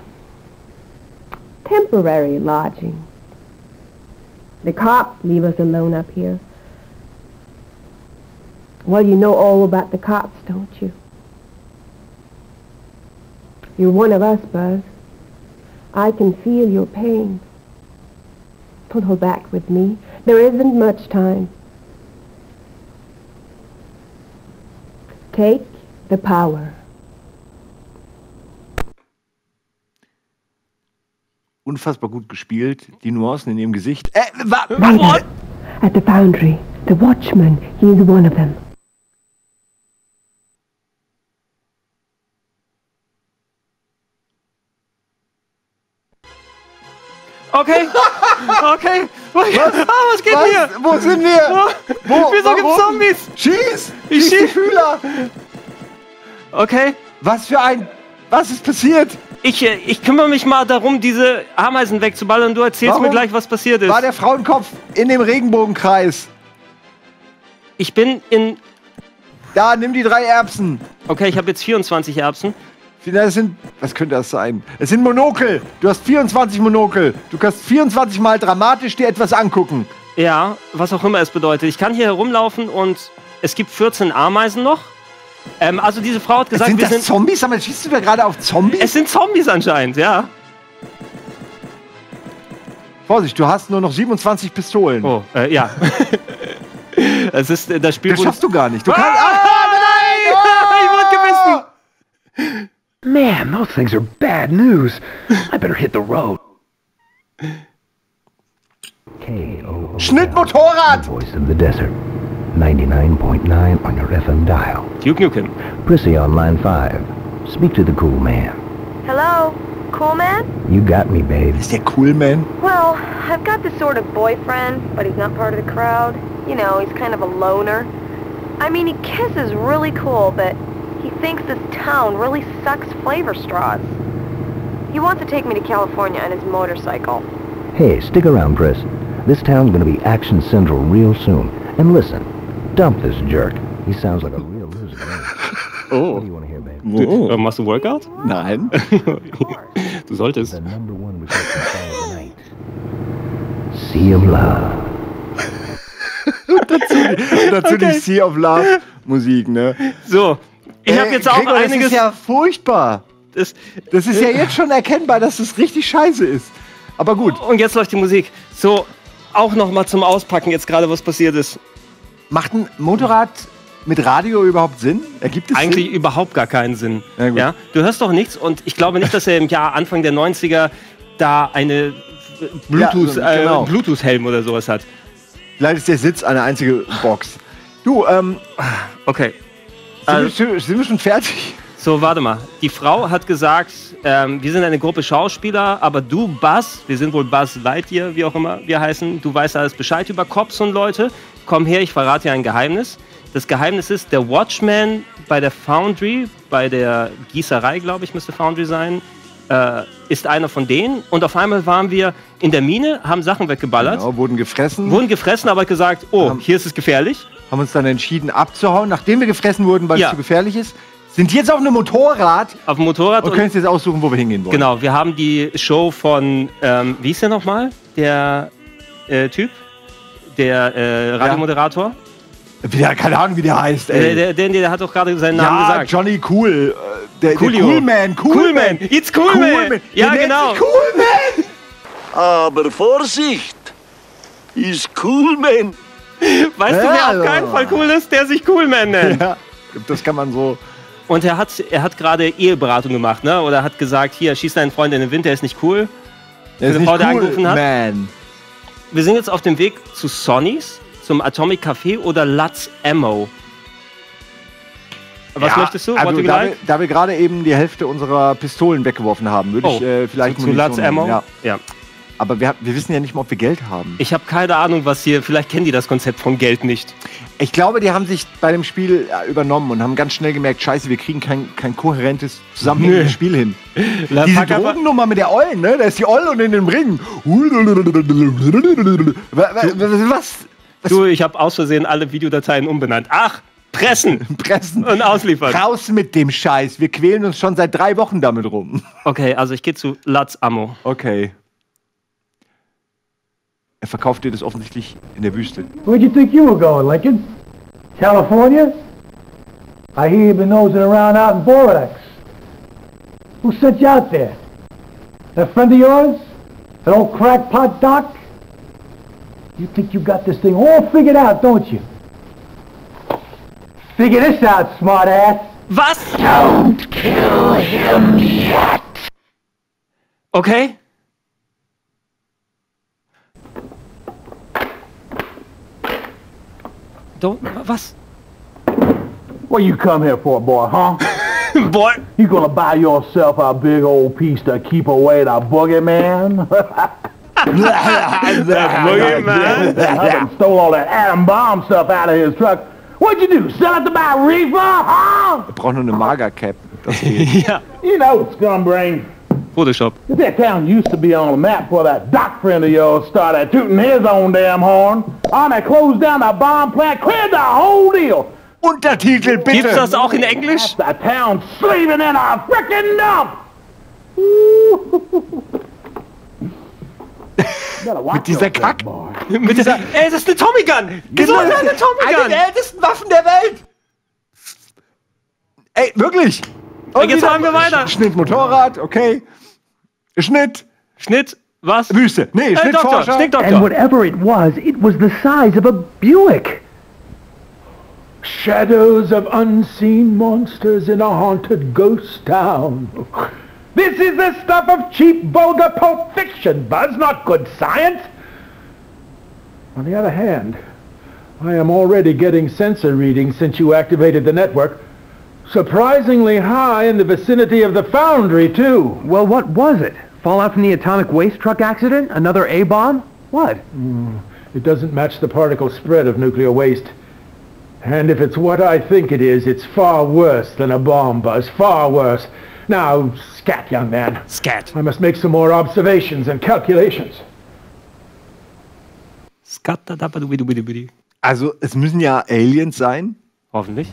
temporary lodging. The cops leave us alone up here. Well, you know all about the cops, don't you? You're one of us, Buzz. I can feel your pain. Don't hold back with me. There isn't much time. Take the power. Unfassbar gut gespielt. Die Nuancen in ihrem Gesicht. Äh, wa Right at the foundry. The watchman, he's one of them. Okay. Okay. Was, ah, was geht was? hier? Wo sind wir? Wo? Wieso Warum? gibt's Zombies? Schieß! Ich Schieß die schieß. Fühler! Okay. Was für ein... Was ist passiert? Ich, äh, ich kümmere mich mal darum, diese Ameisen wegzuballern. Du erzählst Warum mir gleich, was passiert ist. War der Frauenkopf in dem Regenbogenkreis? Ich bin in... Da, nimm die drei Erbsen. Okay, ich habe jetzt vierundzwanzig Erbsen. Das sind... Was könnte das sein? Es sind Monokel. Du hast vierundzwanzig Monokel. Du kannst vierundzwanzig Mal dramatisch dir etwas angucken. Ja, was auch immer es bedeutet. Ich kann hier herumlaufen und es gibt vierzehn Ameisen noch. Ähm, also diese Frau hat gesagt, sind wir das sind... Zombies? Aber schießt du da gerade auf Zombies? Es sind Zombies anscheinend, ja. Vorsicht, du hast nur noch siebenundzwanzig Pistolen. Oh, äh, ja. Es ist äh, das Spiel... Das schaffst du gar nicht. Du ah, kannst... Ah, nein! Ich wurde gebissen! Man, those things are bad news. I better hit the road. K O Schnittmotorrad! Voice of the desert. ninety-nine point nine on your F M dial. Duke Nukem. Prissy on line five. Speak to the cool man. Hello? Cool man? You got me, babe. Ist der Cool Man? Well, I've got this sort of boyfriend, but he's not part of the crowd. You know, he's kind of a loner. I mean, he kisses really cool, but he thinks this town really sucks flavor straws. He wants to take me to California on his motorcycle. Hey, stick around, Priss. This town's gonna be action central real soon. And listen, dump this jerk. He sounds like a real loser. Oh. What do you want to hear, babe? Du, äh, machst du Workout? Nein. Du solltest. The number one requested song of the night. Sea of Love. Und dazu, und dazu Okay. die Sea of Love Musik, ne? So, ich habe Äh, jetzt auch Gregor, einiges... Das ist ja furchtbar. Das, Das ist ja jetzt schon erkennbar, dass es richtig scheiße ist. Aber gut. Und jetzt läuft die Musik. So, auch noch mal zum Auspacken jetzt gerade, was passiert ist. Macht ein Motorrad mit Radio überhaupt Sinn? Ergibt es Eigentlich Sinn? überhaupt gar keinen Sinn. Ja, gut. Ja? Du hörst doch nichts und ich glaube nicht, dass er im Jahr Anfang der neunziger da eine Bluetooth, Ja, genau. äh, Bluetooth-Helm oder sowas hat. Vielleicht ist der Sitz eine einzige Box. Du, ähm, Okay. sind, Also- wir, sind wir schon fertig? So, warte mal. Die Frau hat gesagt, ähm, wir sind eine Gruppe Schauspieler, aber du, Buzz, wir sind wohl Buzz Lightyear, wie auch immer wir heißen, du weißt alles Bescheid über Cops und Leute. Komm her, ich verrate dir ein Geheimnis. Das Geheimnis ist, der Watchman bei der Foundry, bei der Gießerei, glaube ich, müsste Foundry sein, äh, ist einer von denen. Und auf einmal waren wir in der Mine, haben Sachen weggeballert, Genau, wurden gefressen. wurden gefressen, aber gesagt, oh, Haben- hier ist es gefährlich. Haben uns dann entschieden abzuhauen, nachdem wir gefressen wurden, weil Ja. es zu gefährlich ist. Sind jetzt auf einem Motorrad Auf dem Motorrad. und und- können jetzt aussuchen, wo wir hingehen wollen. Genau, wir haben die Show von, ähm, wie ist der nochmal? Der äh, Typ? Der äh, Radiomoderator? Ja, keine Ahnung, wie der heißt, Der, ey. der, der, der hat doch gerade seinen Namen ja, gesagt. Johnny Cool. äh, Der, der Coolio. Cool Man. Cool, Cool Man. It's Cool Man. Ja, Der nennt genau. sich Cool Man. Aber Vorsicht! Ist Cool Man. Weißt du, Ja, wer auf also. keinen Fall cool ist? Der sich Cool Man nennt. Ja, das kann man so Und er hat, er hat gerade Eheberatung gemacht, ne? Oder hat gesagt, hier, schieß deinen Freund in den Wind, der ist nicht cool. Der ist Eine nicht Frau, der cool, angerufen hat. man. Wir sind jetzt auf dem Weg zu Sonny's, zum Atomic Café oder Lutz Ammo. Was Ja, möchtest du? Also, What do you da, like? wir, da wir gerade eben die Hälfte unserer Pistolen weggeworfen haben, würde ich Oh, äh, vielleicht zu, zu Lutz Munition nehmen, Ammo? Ja. Ja. Aber wir, wir wissen ja nicht mal, ob wir Geld haben. Ich habe keine Ahnung, was hier. Vielleicht kennen die das Konzept von Geld nicht. Ich glaube, die haben sich bei dem Spiel äh, übernommen und haben ganz schnell gemerkt, scheiße, wir kriegen kein, kein kohärentes, zusammenhängendes Nö. Spiel hin. La Diese Pack aber- Drogennummer mit der Ollen, ne? Da ist die Olle und in dem Ring. Was? Was? Du, ich habe aus Versehen alle Videodateien umbenannt. Ach, pressen! Pressen. Und ausliefern. Raus mit dem Scheiß. Wir quälen uns schon seit drei Wochen damit rum. Okay, also ich gehe zu Lutz Ammo. Okay. Er verkauft dir das offensichtlich in der Wüste. Where'd you think you were going, Lincoln? California? I hear you've been nosing around out in Borax. Who sent you out there? That friend of yours? That old crackpot doc? You think you got this thing all figured out, don't you? Figure this out, smartass. Was? Don't kill him yet. Okay. Don't, was? What you come here for, boy, huh? Boy. You gonna buy yourself a big old piece to keep away the boogeyman? boogeyman? Stole all that atom bomb stuff out of his truck. What'd you do? Sell it to buy reefer, huh? Er braucht nur eine Mager-Cap. Das geht. Ja. You know, scumbrain. Photoshop. That town used to be on the map before that doc friend of yours started tooting his own damn horn. Army closed down the bomb plant, cleared the whole deal. Untertitel, bitte! Gibt's das auch in Englisch? The town sleeping in a frickin' dump. Mit dieser Kack. Mit dieser, ey, das ist eine Tommy Gun! Wieso ist das eine Tommy Eine Gun? der ältesten Waffen der Welt! Ey, wirklich! Und jetzt fahren wir weiter. Schnitt Motorrad, okay. Schnitt. Schnitt, was? Wüste. Nee, Äh, Schnitt Doktor, Forscher. Schnitt Doktor. And whatever it was, it was the size of a Buick. Shadows of unseen monsters in a haunted ghost town. This is the stuff of cheap, vulgar pulp fiction, Buzz, not good science. On the other hand, I am already getting sensor readings since you activated the network. Surprisingly high in the vicinity of the foundry, too. Well, what was it? Fallout from the atomic waste truck accident? Another A-bomb? What? Mm, it doesn't match the particle spread of nuclear waste. And if it's what I think it is, it's far worse than a bomb, Buzz. Far worse. Now, scat, young man. Scat. I must make some more observations and calculations. Scat, da, da, da, bidi, bidi, bidi. Also, es müssen ja Aliens sein. Hoffentlich.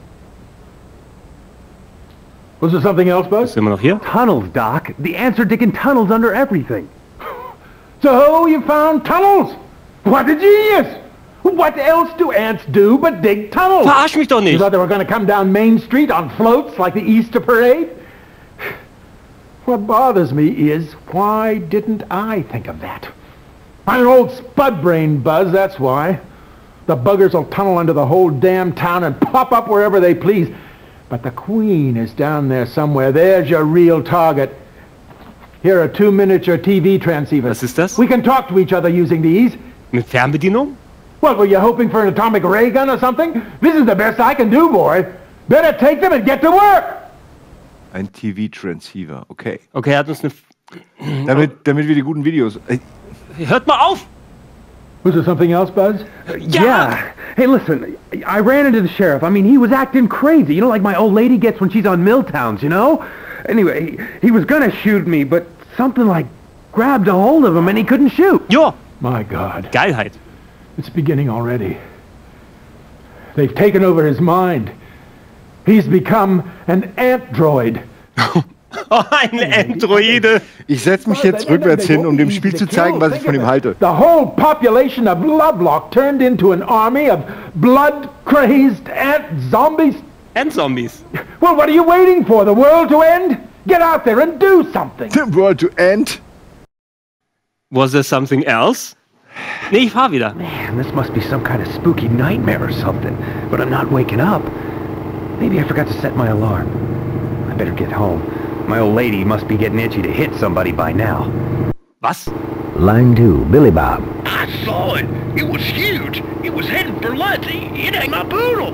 Was there something else, Buzz? Ist immer noch hier? Tunnels, Doc. The answer digging tunnels under everything. So, you found tunnels? What a genius! What else do ants do but dig tunnels? Verarsch mich doch You nicht. thought they were going to come down Main Street on floats like the Easter Parade? What bothers me is, why didn't I think of that? I'm an old spud brain, Buzz, that's why. The buggers will tunnel under the whole damn town and pop up wherever they please. But the Queen is down there somewhere. There's your real target. Here are two miniature T V transceivers. Was ist das? We can talk to each other using these. Mit Fernbedienung? What, were you hoping for an atomic ray gun or something? This is the best I can do, boy. Better take them and get to work. Ein T V-Transceiver, okay. Okay, er hat uns eine... Damit, damit wir die guten Videos... Äh, Hört mal auf! Was there something else, Buzz? Yeah. Hey, listen, I ran into the sheriff. I mean, he was acting crazy. You know, like my old lady gets when she's on Milltowns, you know? Anyway, he, he was gonna shoot me, but something like grabbed a hold of him and he couldn't shoot. Jo! My God. Geilheit. It's beginning already. They've taken over his mind. He's become an ant-droid. Oh, ein Androide. Ich setze mich jetzt rückwärts hin, um dem Spiel zu zeigen, was ich von ihm halte. The whole population of Lovelock turned into an army of blood-crazed ant zombies. Ant-Zombies. Well, what are you waiting for? The world to end? Get out there and do something. The world to end? Was there something else? Nee, ich fahr wieder. Man, this must be some kind of spooky nightmare or something. But I'm not waking up. Maybe I forgot to set my alarm. I better get home. My old lady must be getting itchy to hit somebody by now. Was? Line two, Billy Bob. I saw it. It was huge. It was heading for lunch. It ain't my poodle.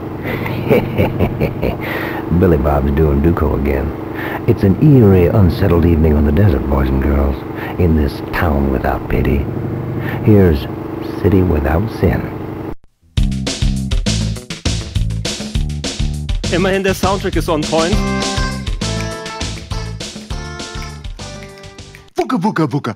Billy Bob's doing Duco again. It's an eerie, unsettled evening on the desert, boys and girls, in this town without pity. Here's City Without Sin. Immerhin, der Soundtrack ist on point. Wucke, wucke, wucke.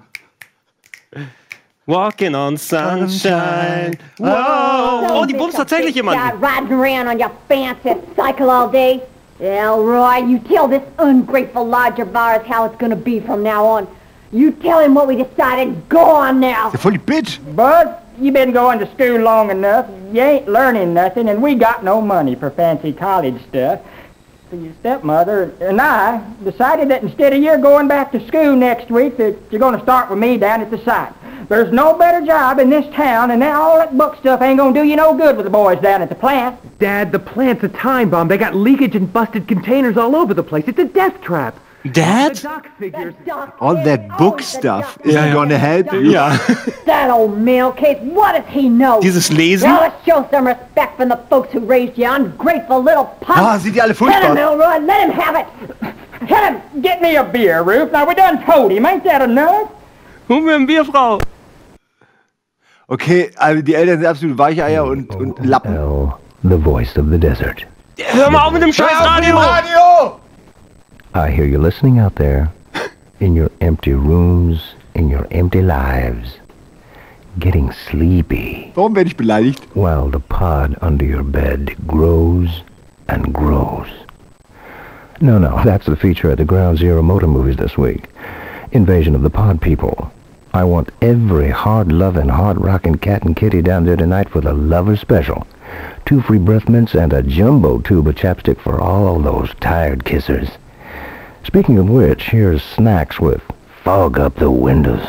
Walking on sunshine. Wow. Oh, die bumst tatsächlich jemanden. Riding around on your fancy cycle all day. Elroy, you tell this ungrateful lodger of ours how it's gonna be from now on. You tell him what we decided. Go on now. Der voll die Bitch. Bud, you been going to school long enough. You ain't learning nothing, and we got no money for fancy college stuff. So your stepmother and I decided that instead of you going back to school next week, that you're going to start with me down at the site. There's no better job in this town, and now all that book stuff ain't gonna do you no good with the boys down at the plant. Dad, the plant's a time bomb. They got leakage and busted containers all over the place. It's a death trap. Dad? The doc figures. All that book stuff isn't Ja, ja. gonna help you. Ja. That old mail case, what does he know? Dieses Lesen? Now let's show some respect from the folks who raised you, ungrateful little punk. Ah, sind die alle Hit him, furchtbar. Elroy, let him have it. Hit him! Get me a beer, Ruth. Now we done told him. Ain't that enough? Hol mir ein Bier, Frau. Okay, also die Eltern sind absolut Weicheier und, und Lappen. L, the voice of the desert. Hör mal auf mit dem scheiß Radio. Radio! I hear you listening out there, in your empty rooms, in your empty lives, getting sleepy. Warum werde ich beleidigt? While the pod under your bed grows and grows. No, no, that's the feature at the Ground Zero Motor Movies this week. Invasion of the Pod People. I want every hard-loving, hard-rocking cat and kitty down there tonight for the Lover Special. Two free breath mints and a jumbo tube of chapstick for all those tired kissers. Speaking of which, here's Snacks with Fog Up the Windows.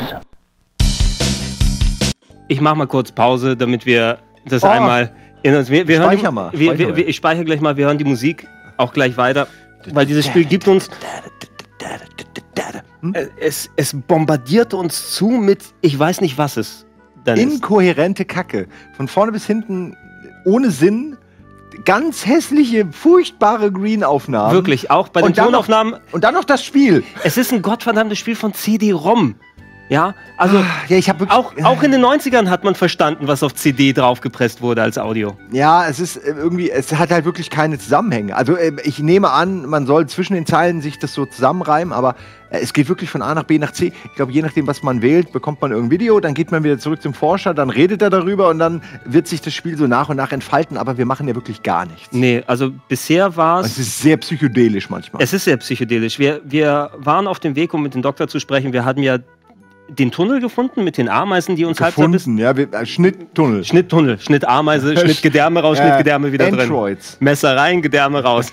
Ich mach mal kurz Pause, damit wir das Oh. einmal in uns... Wir, wir hören Speicher die, mal, Wir, speicher wir, mal. wir, ich speichere gleich mal, wir hören die Musik auch gleich weiter, weil dieses Spiel gibt uns... Es, es bombardiert uns zu mit, ich weiß nicht, was es dann ist. Inkohärente Kacke. Von vorne bis hinten ohne Sinn. Ganz hässliche, furchtbare Green-Aufnahmen. Wirklich, auch bei den Und dann noch- Tonaufnahmen. Und dann noch das Spiel. Es ist ein gottverdammtes Spiel von C D-ROM. Ja, also ja, ich hab wirklich, auch, auch in den neunzigern hat man verstanden, was auf C D draufgepresst wurde als Audio. Ja, es ist äh, irgendwie, es hat halt wirklich keine Zusammenhänge. Also äh, ich nehme an, man soll zwischen den Zeilen sich das so zusammenreimen, aber äh, es geht wirklich von A nach B nach C. Ich glaube, je nachdem, was man wählt, bekommt man irgendein Video, dann geht man wieder zurück zum Forscher, dann redet er darüber und dann wird sich das Spiel so nach und nach entfalten, aber wir machen ja wirklich gar nichts. Nee, also bisher war es... Es ist sehr psychedelisch manchmal. Es ist sehr psychedelisch. Wir, wir waren auf dem Weg, um mit dem Doktor zu sprechen. Wir hatten ja den Tunnel gefunden mit den Ameisen, die uns halb Gefunden, ja, wir, äh, Schnitttunnel. Schnitttunnel, Schnittameise, Schnittgedärme raus, Ja, Schnittgedärme wieder Androids. drin. Messer rein, Gedärme raus.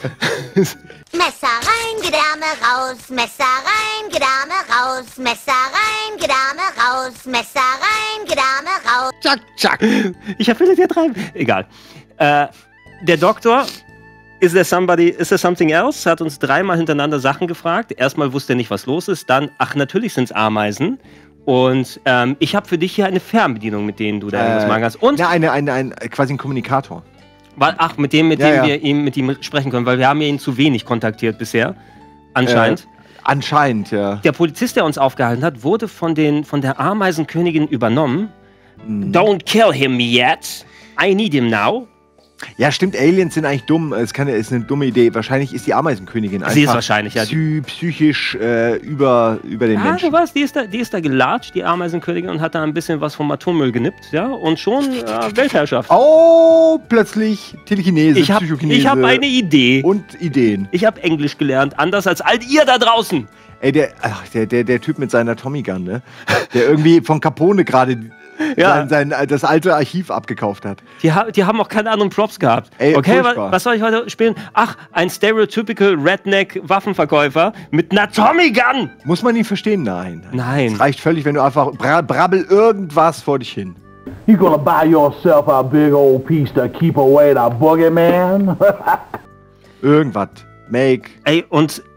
Messer rein, Gedärme raus, Messer rein, Gedärme raus, Messer rein, Gedärme raus, Messer rein, Gedärme raus. Zack, zack. Ich erfülle dir drei. Egal. Äh, der Doktor, is there somebody, is there something else? Hat uns dreimal hintereinander Sachen gefragt. Erstmal wusste er nicht, was los ist. Dann, ach, natürlich sind es Ameisen. Und ähm, ich habe für dich hier eine Fernbedienung, mit denen du da irgendwas machen kannst. Und ja, eine, eine, ein, quasi ein Kommunikator. Weil, ach, mit dem, mit Ja, dem ja. wir ihm, mit ihm sprechen können, weil wir haben ja ihn zu wenig kontaktiert bisher. Anscheinend. Äh, anscheinend, ja. Der Polizist, der uns aufgehalten hat, wurde von, den, von der Ameisenkönigin übernommen. Don't kill him yet. I need him now. Ja, stimmt, Aliens sind eigentlich dumm. Es kann, ist eine dumme Idee. Wahrscheinlich ist die Ameisenkönigin einfach Sie ist wahrscheinlich, ja. psy psychisch äh, über, über den Ja, Menschen. du weißt, die ist, da, die ist da gelatscht, die Ameisenkönigin, und hat da ein bisschen was vom Atommüll genippt, ja, und schon äh, Weltherrschaft. Oh, plötzlich Telekinese, Ich habe Psychokinese. hab eine Idee. Und Ideen. Ich habe Englisch gelernt, anders als all ihr da draußen. Ey, der, ach, der, der, der Typ mit seiner Tommy Gun, ne? Der irgendwie von Capone gerade Ja. sein, sein, das alte Archiv abgekauft hat. Die, ha die haben auch keine anderen Props gehabt. Ey, okay, wa furchtbar. was soll ich heute spielen? Ach, ein stereotypical Redneck-Waffenverkäufer mit einer Tommy Gun. Muss man ihn verstehen? Nein. Nein. Es reicht völlig, wenn du einfach bra brabbel irgendwas vor dich hin. You gonna buy yourself a big old piece to keep away the boogeyman? Irgendwas. Make. Ey, und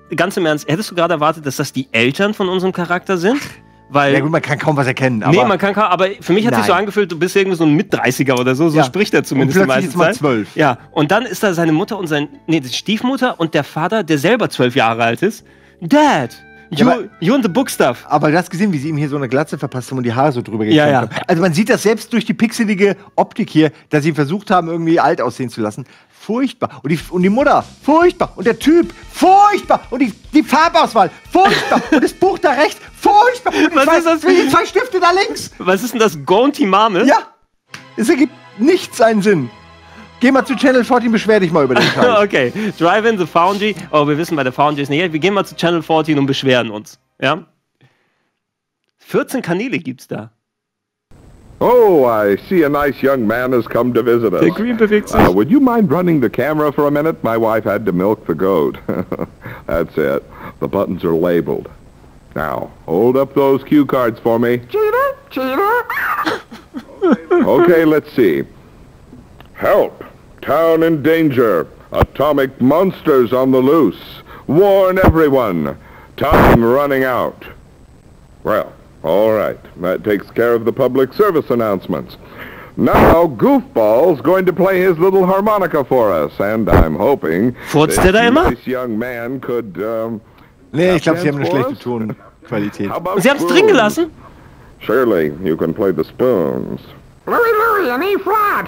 ganz im Ernst, hättest du gerade erwartet, dass das die Eltern von unserem Charakter sind? Weil, ja gut, man kann kaum was erkennen. Aber nee, man kann kaum, aber für mich hat Nein. sich so angefühlt, du bist irgendwie so ein Mit-dreißiger oder so, so Ja. spricht er zumindest Und die plötzlich meiste ist man Zeit. zwölf. Ja, und dann ist da seine Mutter und sein, nee, die Stiefmutter und der Vater, der selber zwölf Jahre alt ist. Dad, you, Ja, aber- you and the book stuff. Aber du hast gesehen, wie sie ihm hier so eine Glatze verpasst haben und die Haare so drüber Ja, gekämmt ja. haben. Also man sieht das selbst durch die pixelige Optik hier, dass sie versucht haben, irgendwie alt aussehen zu lassen. Furchtbar. Und die, und die Mutter, furchtbar. Und der Typ, furchtbar. Und die, die Farbauswahl, furchtbar. Und das Buch da rechts, furchtbar. Und die Was zwei, ist das für- die zwei Stifte da links. Was ist denn das? Gonti Mame? Ja. Es ergibt nichts einen Sinn. Geh mal zu Channel vierzehn, beschwer dich mal über den Scheiß. Okay, Drive-In, The Foundry. Oh, wir wissen, bei der Foundry ist nicht. Wir gehen mal zu Channel vierzehn und beschweren uns. Ja? vierzehn Kanäle gibt's da. Oh, I see a nice young man has come to visit us. Der Green bewegt sich. Uh, would you mind running the camera for a minute? My wife had to milk the goat. That's it. The buttons are labeled. Now, hold up those cue cards for me. Cheater! Cheater! Okay, let's see. Help! Town in danger. Atomic monsters on the loose. Warn everyone. Time running out. Well, all right. That takes care of the public service announcements. Now, Goofball's going to play his little harmonica for us, and I'm hoping Furzt this der da immer? nice young man could, um... Nee, ich glaube, sie haben eine for schlechte us? Tonqualität. How about Sie haben es drin spoons? gelassen? Surely, you can play the spoons. Louie, Louie, an E-Flat!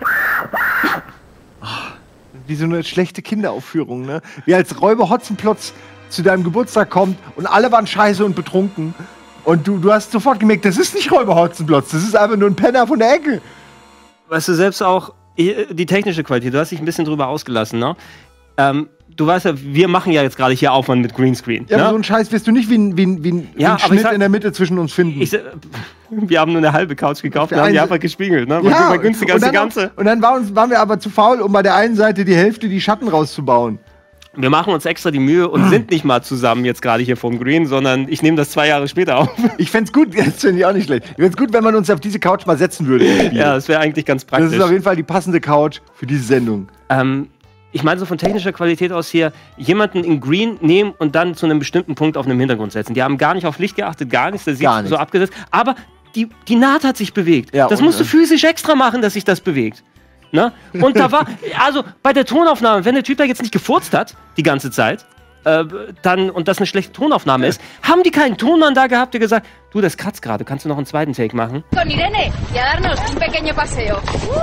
Wie so eine schlechte Kinderaufführung, ne? Wie als Räuber Hotzenplotz zu deinem Geburtstag kommt und alle waren scheiße und betrunken. Und du, du hast sofort gemerkt, das ist nicht Räuber Hotzenplotz, das ist einfach nur ein Penner von der Ecke. Weißt du, selbst auch die technische Qualität, du hast dich ein bisschen drüber ausgelassen, ne? Ähm, du weißt ja, wir machen ja jetzt gerade hier Aufwand mit Greenscreen. Ja, ne? aber so einen Scheiß wirst du nicht wie ein, wie ein, wie ein, wie Ja, ein aber ich Schnitt sag- in der Mitte zwischen uns finden. Ich, wir haben nur eine halbe Couch gekauft, Auf wir der haben die einen einfach gespiegelt, ne? Weil du mal günstiger als und die dann, ganze. und dann war uns, waren wir aber zu faul, um bei der einen Seite die Hälfte die Schatten rauszubauen. Wir machen uns extra die Mühe und sind nicht mal zusammen jetzt gerade hier vom Green, sondern ich nehme das zwei Jahre später auf. Ich fänd's gut, das finde ich auch nicht schlecht. Ich fänd's gut, wenn man uns auf diese Couch mal setzen würde. im Spiel. Ja, das wäre eigentlich ganz Das praktisch. ist auf jeden Fall die passende Couch für diese Sendung. Ähm, ich meine so von technischer Qualität aus hier, jemanden in Green nehmen und dann zu einem bestimmten Punkt auf einem Hintergrund setzen. Die haben gar nicht auf Licht geachtet, gar nichts, das sieht Gar so nichts. abgesetzt. Aber die, die Naht hat sich bewegt. Ja, das und, musst du äh, physisch extra machen, dass sich das bewegt. Ne? Und da war, also bei der Tonaufnahme, wenn der Typ da jetzt nicht gefurzt hat, die ganze Zeit, äh, dann, und das eine schlechte Tonaufnahme ist, haben die keinen Tonmann da gehabt, der gesagt, du, das kratzt gerade, kannst du noch einen zweiten Take machen? Con Irene y a darnos un pequeño paseo.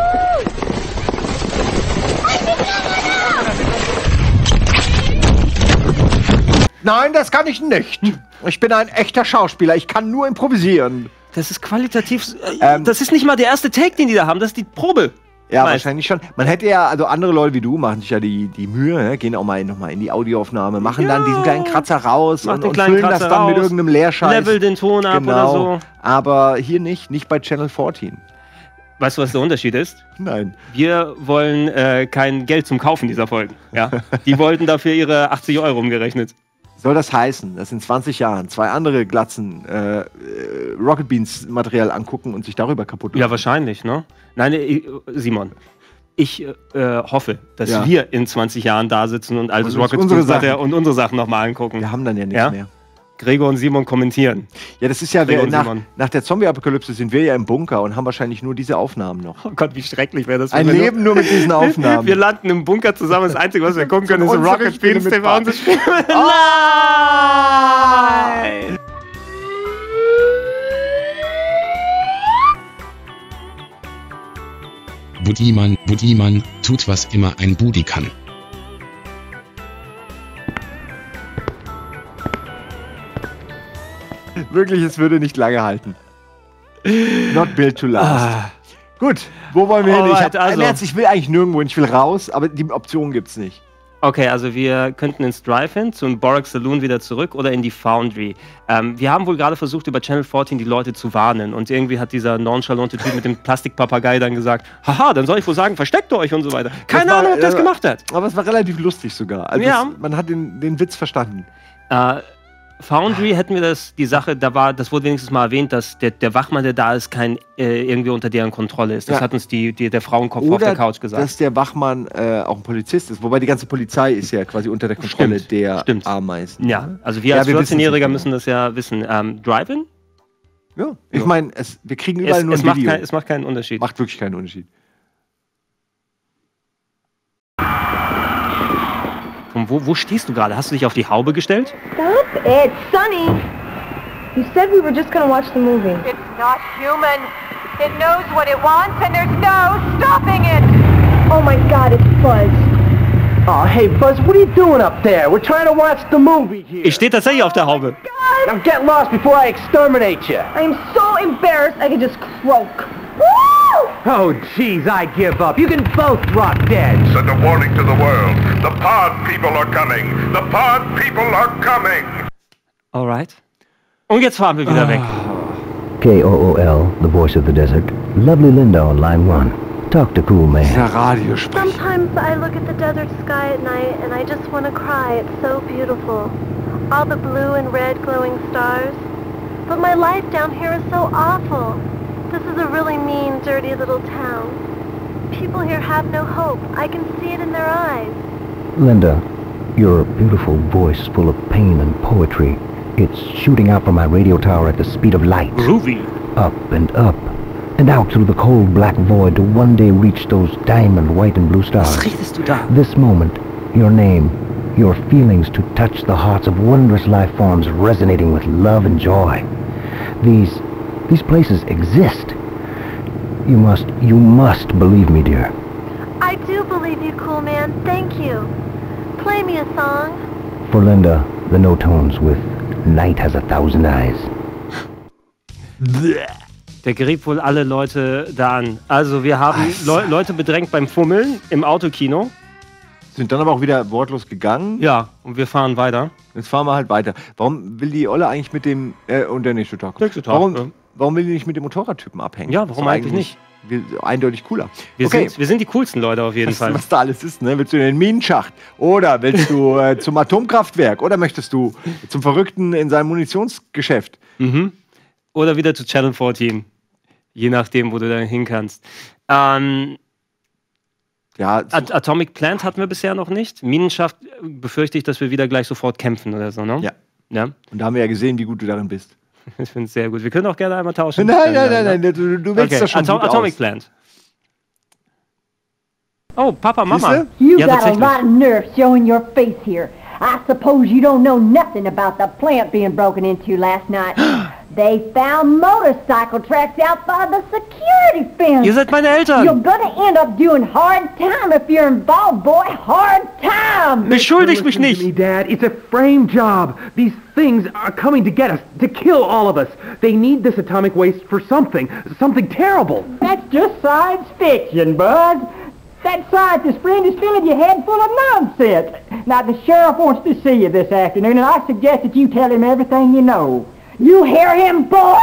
Nein, das kann ich nicht. Ich bin ein echter Schauspieler, ich kann nur improvisieren. Das ist qualitativ, äh, das ist nicht mal der erste Take, den die da haben, das ist die Probe. Ja, Meist. wahrscheinlich schon. Man hätte ja, also andere Leute wie du machen sich ja die, die Mühe, ne? Gehen auch mal nochmal in die Audioaufnahme, machen Ja. dann diesen kleinen Kratzer raus Macht und, den und kleinen füllen das Kratzer dann mit raus, irgendeinem Leerscheiß. level den Ton ab genau. oder so. Aber hier nicht, nicht bei Channel vierzehn. Weißt du, was der Unterschied ist? Nein. Wir wollen äh, kein Geld zum Kaufen dieser Folgen. Ja? Die wollten dafür ihre achtzig Euro umgerechnet. Soll das heißen, dass in zwanzig Jahren zwei andere Glatzen äh, äh, Rocket Beans Material angucken und sich darüber kaputt machen? Ja, wahrscheinlich, ne? Nein, äh, Simon, ich äh, hoffe, dass Ja. wir in zwanzig Jahren da sitzen und altes Und uns Rocket unsere Beans Material Sachen- und unsere Sachen nochmal angucken. Wir haben dann ja nichts Ja? mehr. Gregor und Simon kommentieren. Ja, das ist ja, Gregor wir, und nach, Simon. nach der Zombie-Apokalypse sind wir ja im Bunker und haben wahrscheinlich nur diese Aufnahmen noch. Oh Gott, wie schrecklich wäre das. Ein wenn wir Leben nur mit diesen Aufnahmen. Wir landen im Bunker zusammen. Das Einzige, was wir gucken können, ist Unsere Rocket Spiele Beans mit T V. Bart. Unsere Spiele. Nein! Budiman, Budiman, tut was immer ein Budi kann. Wirklich, es würde nicht lange halten. Not built to last. Ah. Gut, wo wollen wir hin? Ich, Alright, hab, also. im Ernst, ich will eigentlich nirgendwo hin, ich will raus, aber die Option gibt's nicht. Okay, also wir könnten ins Drive-In, zum Borax Saloon wieder zurück oder in die Foundry. Ähm, wir haben wohl gerade versucht, über Channel vierzehn die Leute zu warnen. Und irgendwie hat dieser nonchalante Typ mit dem Plastikpapagei dann gesagt, haha, dann soll ich wohl sagen, versteckt euch und so weiter. Keine Das war- Ahnung, ob das äh, gemacht hat. Aber es war relativ lustig sogar. Also Ja. es, man hat den, den Witz verstanden. Äh, Foundry hätten wir das, die Sache, da war, das wurde wenigstens mal erwähnt, dass der, der Wachmann, der da ist, kein äh, irgendwie unter deren Kontrolle ist. Das Ja. hat uns die, die, der Frauenkopf Oder auf der Couch gesagt. dass der Wachmann äh, auch ein Polizist ist. Wobei die ganze Polizei ist ja quasi unter der Kontrolle Stimmt, der stimmt. Ameisen. Ja, also wir Ja, als wir vierzehnjähriger wissen's müssen das ja wissen. Ähm, Drive-In? Ja, ich meine, wir kriegen Es, überall nur es, ein macht Video. kein, es macht keinen Unterschied. Macht wirklich keinen Unterschied. Und wo, wo stehst du gerade? Hast du dich auf die Haube gestellt? Stop it, Sonny! You said we were just gonna watch the movie. It's not human. It knows what it wants and there's no stopping it. Oh my god, it's Buzz. Oh, hey, Buzz, what are you doing up there? We're trying to watch the movie here. Ich stehe tatsächlich auf der Haube. Now get lost before I exterminate you. I'm so embarrassed I could just croak. Oh, jeez, I give up. You can both drop dead. Send a warning to the world. The pod people are coming. The pod people are coming. Alright. Und jetzt fahren wir wieder weg. K O O L, the voice of the desert. Lovely Linda on line one. Talk to Cool Man. Sometimes I look at the desert sky at night and I just want to cry. It's so beautiful. All the blue and red glowing stars. But my life down here is so awful. This is a really mean, dirty little town. People here have no hope. I can see it in their eyes. Linda, your beautiful voice full of pain and poetry. It's shooting out from my radio tower at the speed of light. Groovy. Up and up. And out through the cold black void to one day reach those diamond white and blue stars. Was redest du da? This moment, your name, your feelings to touch the hearts of wondrous life forms resonating with love and joy. These, these places exist. You must, you must believe me, dear. I do believe you, cool man. Thank you. Play me a song. For Linda, the no tones with Night Has a Thousand Eyes. Der gerieb wohl alle Leute da an. Also wir haben Le Leute bedrängt beim Fummeln im Autokino. Sind dann aber auch wieder wortlos gegangen. Ja, und wir fahren weiter. Jetzt fahren wir halt weiter. Warum will die Olle eigentlich mit dem, äh, und der nächste Tag? Nächste Tag, warum, ja. warum will die nicht mit dem Motorradtypen abhängen? Ja, warum Das ist eigentlich nicht? wir- Eindeutig cooler. Wir, okay. sind, wir sind die coolsten Leute auf jeden Was, Fall. was da alles ist, ne? Willst du in den Minenschacht? Oder willst du äh, zum Atomkraftwerk? Oder möchtest du zum Verrückten in seinem Munitionsgeschäft? Mhm. Oder wieder zu Channel vierzehn. Je nachdem, wo du da hin kannst. Ähm, ja, At Atomic Plant hatten wir bisher noch nicht. Minenschaft äh, befürchte ich, dass wir wieder gleich sofort kämpfen oder so, ne? Ja. Ja. Und da haben wir ja gesehen, wie gut du darin bist. Ich finde es sehr gut. Wir können auch gerne einmal tauschen. Nein, nein, nein, nein, du, du willst Okay, das schon Atom gut Atomic aus. Plant. Oh, Papa, Mama. Siehste? You Ja, got a tatsächlich. lot of nerve showing your face here. I suppose you don't know nothing about the plant being broken into last night. They found motorcycle tracks outside the security fence. Ihr seid meine Eltern. You're gonna end up doing hard time if you're involved, boy. Hard time. Beschuldigt mich Listen to nicht. me, Dad. It's a frame job. These things are coming to get us, to kill all of us. They need this atomic waste for something, something terrible. That's just science fiction, Buzz. That scientist friend is filling your head full of nonsense. Now, the sheriff wants to see you this afternoon, and I suggest that you tell him everything you know. You hear him, boy?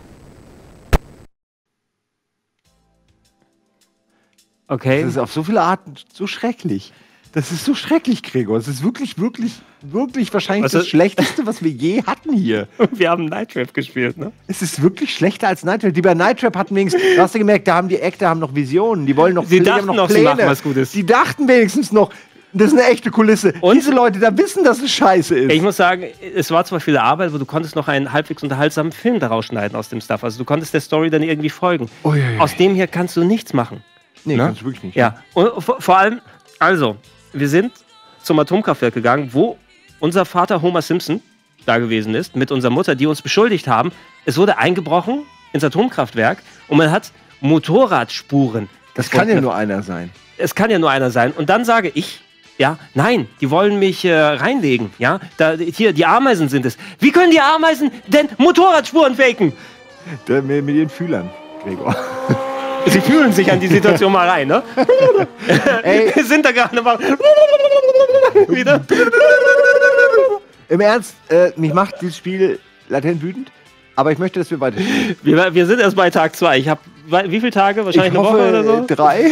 Okay. Das ist auf so viele Arten so schrecklich. Das ist so schrecklich, Gregor. Es ist wirklich, wirklich, wirklich wahrscheinlich Also- das Schlechteste, was wir je hatten hier. Wir haben Night Trap gespielt, ne? Es ist wirklich schlechter als Night Trap. Die bei Night Trap hatten wenigstens, du hast ja gemerkt, da haben die Actor haben noch Visionen. Die wollen noch Sie die dachten haben noch, sie machen was Gutes. Die dachten wenigstens noch, das ist eine echte Kulisse. Und diese Leute da wissen, dass es scheiße ist. Ich muss sagen, es war zwar viel Arbeit, aber du konntest noch einen halbwegs unterhaltsamen Film daraus schneiden aus dem Stuff. Also du konntest der Story dann irgendwie folgen. Oh, ja, ja. Aus dem hier kannst du nichts machen. Nee, Ne? kannst du wirklich nicht. Ja, und vor, vor allem, also, wir sind zum Atomkraftwerk gegangen, wo unser Vater Homer Simpson da gewesen ist, mit unserer Mutter, die uns beschuldigt haben. Es wurde eingebrochen ins Atomkraftwerk und man hat Motorradspuren. Das kann ja nur einer sein. Es kann ja nur einer sein. Und dann sage ich, ja, nein, die wollen mich äh, reinlegen. Ja, da, hier, die Ameisen sind es. Wie können die Ameisen denn Motorradspuren faken? Der, mit, mit ihren Fühlern, Gregor. Sie fühlen sich an die Situation mal rein, ne? Ey. Wir sind da gerade mal wieder. Im Ernst, äh, mich macht dieses Spiel latent wütend, aber ich möchte, dass wir weiterspielen. Wir, wir sind erst bei Tag zwei. Ich habe, wie viele Tage? Wahrscheinlich Ich eine hoffe, Woche oder so? drei.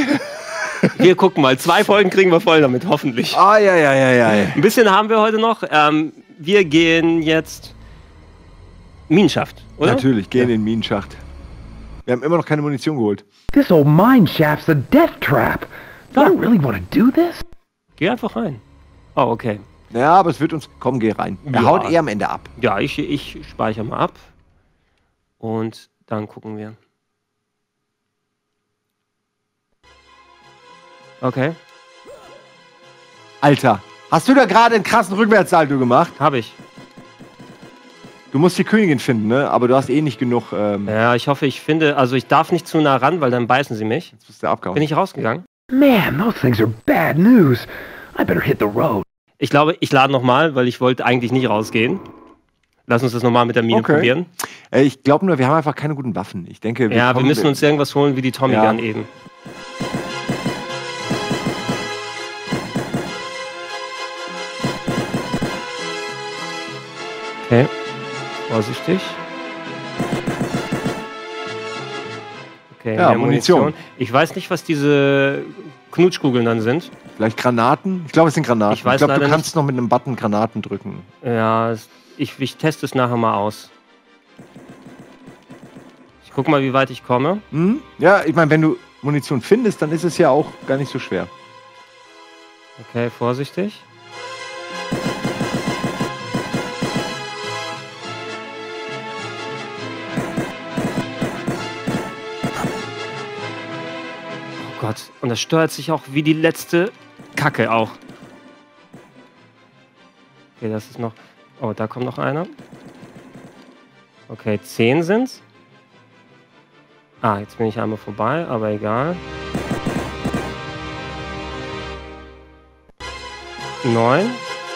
Wir gucken mal. Zwei Folgen kriegen wir voll damit, hoffentlich. Ah, ja, ja, ja, ja. Ein bisschen haben wir heute noch. Ähm, wir gehen jetzt Minenschacht, oder? Natürlich, gehen in den Minenschacht. Wir haben immer noch keine Munition geholt. This old mine shaft's a death trap. Do I really want to do this? Geh einfach rein. Oh, okay. Ja, aber es wird uns... Komm, geh rein. Er Ja. haut eh am Ende ab. Ja, ich, ich speichere mal ab. Und dann gucken wir. Okay. Alter, hast du da gerade einen krassen Rückwärtssalto gemacht? Habe ich. Du musst die Königin finden, ne? Aber du hast eh nicht genug... Ähm Ja, ich hoffe, ich finde... Also ich darf nicht zu nah ran, weil dann beißen sie mich. Jetzt bist du abgehauen. Bin ich rausgegangen? Man, those things are bad news. I better hit the road. Ich glaube, ich lade nochmal, weil ich wollte eigentlich nicht rausgehen. Lass uns das nochmal mit der Mine Okay. probieren. Äh, ich glaube nur, wir haben einfach keine guten Waffen. Ich denke, wir Ja, wir kommen- müssen uns irgendwas holen wie die Tommy Ja. Gun eben. Okay, vorsichtig. Okay, Ja, mehr Munition. Munition. Ich weiß nicht, was diese Knutschkugeln dann sind. Vielleicht Granaten? Ich glaube, es sind Granaten. Ich weiß glaube, du leider kannst noch mit einem Button Granaten drücken. Ja, es- ich, ich teste es nachher mal aus. Ich guck mal, wie weit ich komme. Hm? Ja, ich meine, wenn du Munition findest, dann ist es ja auch gar nicht so schwer. Okay, vorsichtig. Oh Gott, und das steuert sich auch wie die letzte Kacke auch. Okay, das ist noch... Oh, da kommt noch einer. Okay, zehn sind's. Ah, jetzt bin ich einmal vorbei, aber egal. Neun.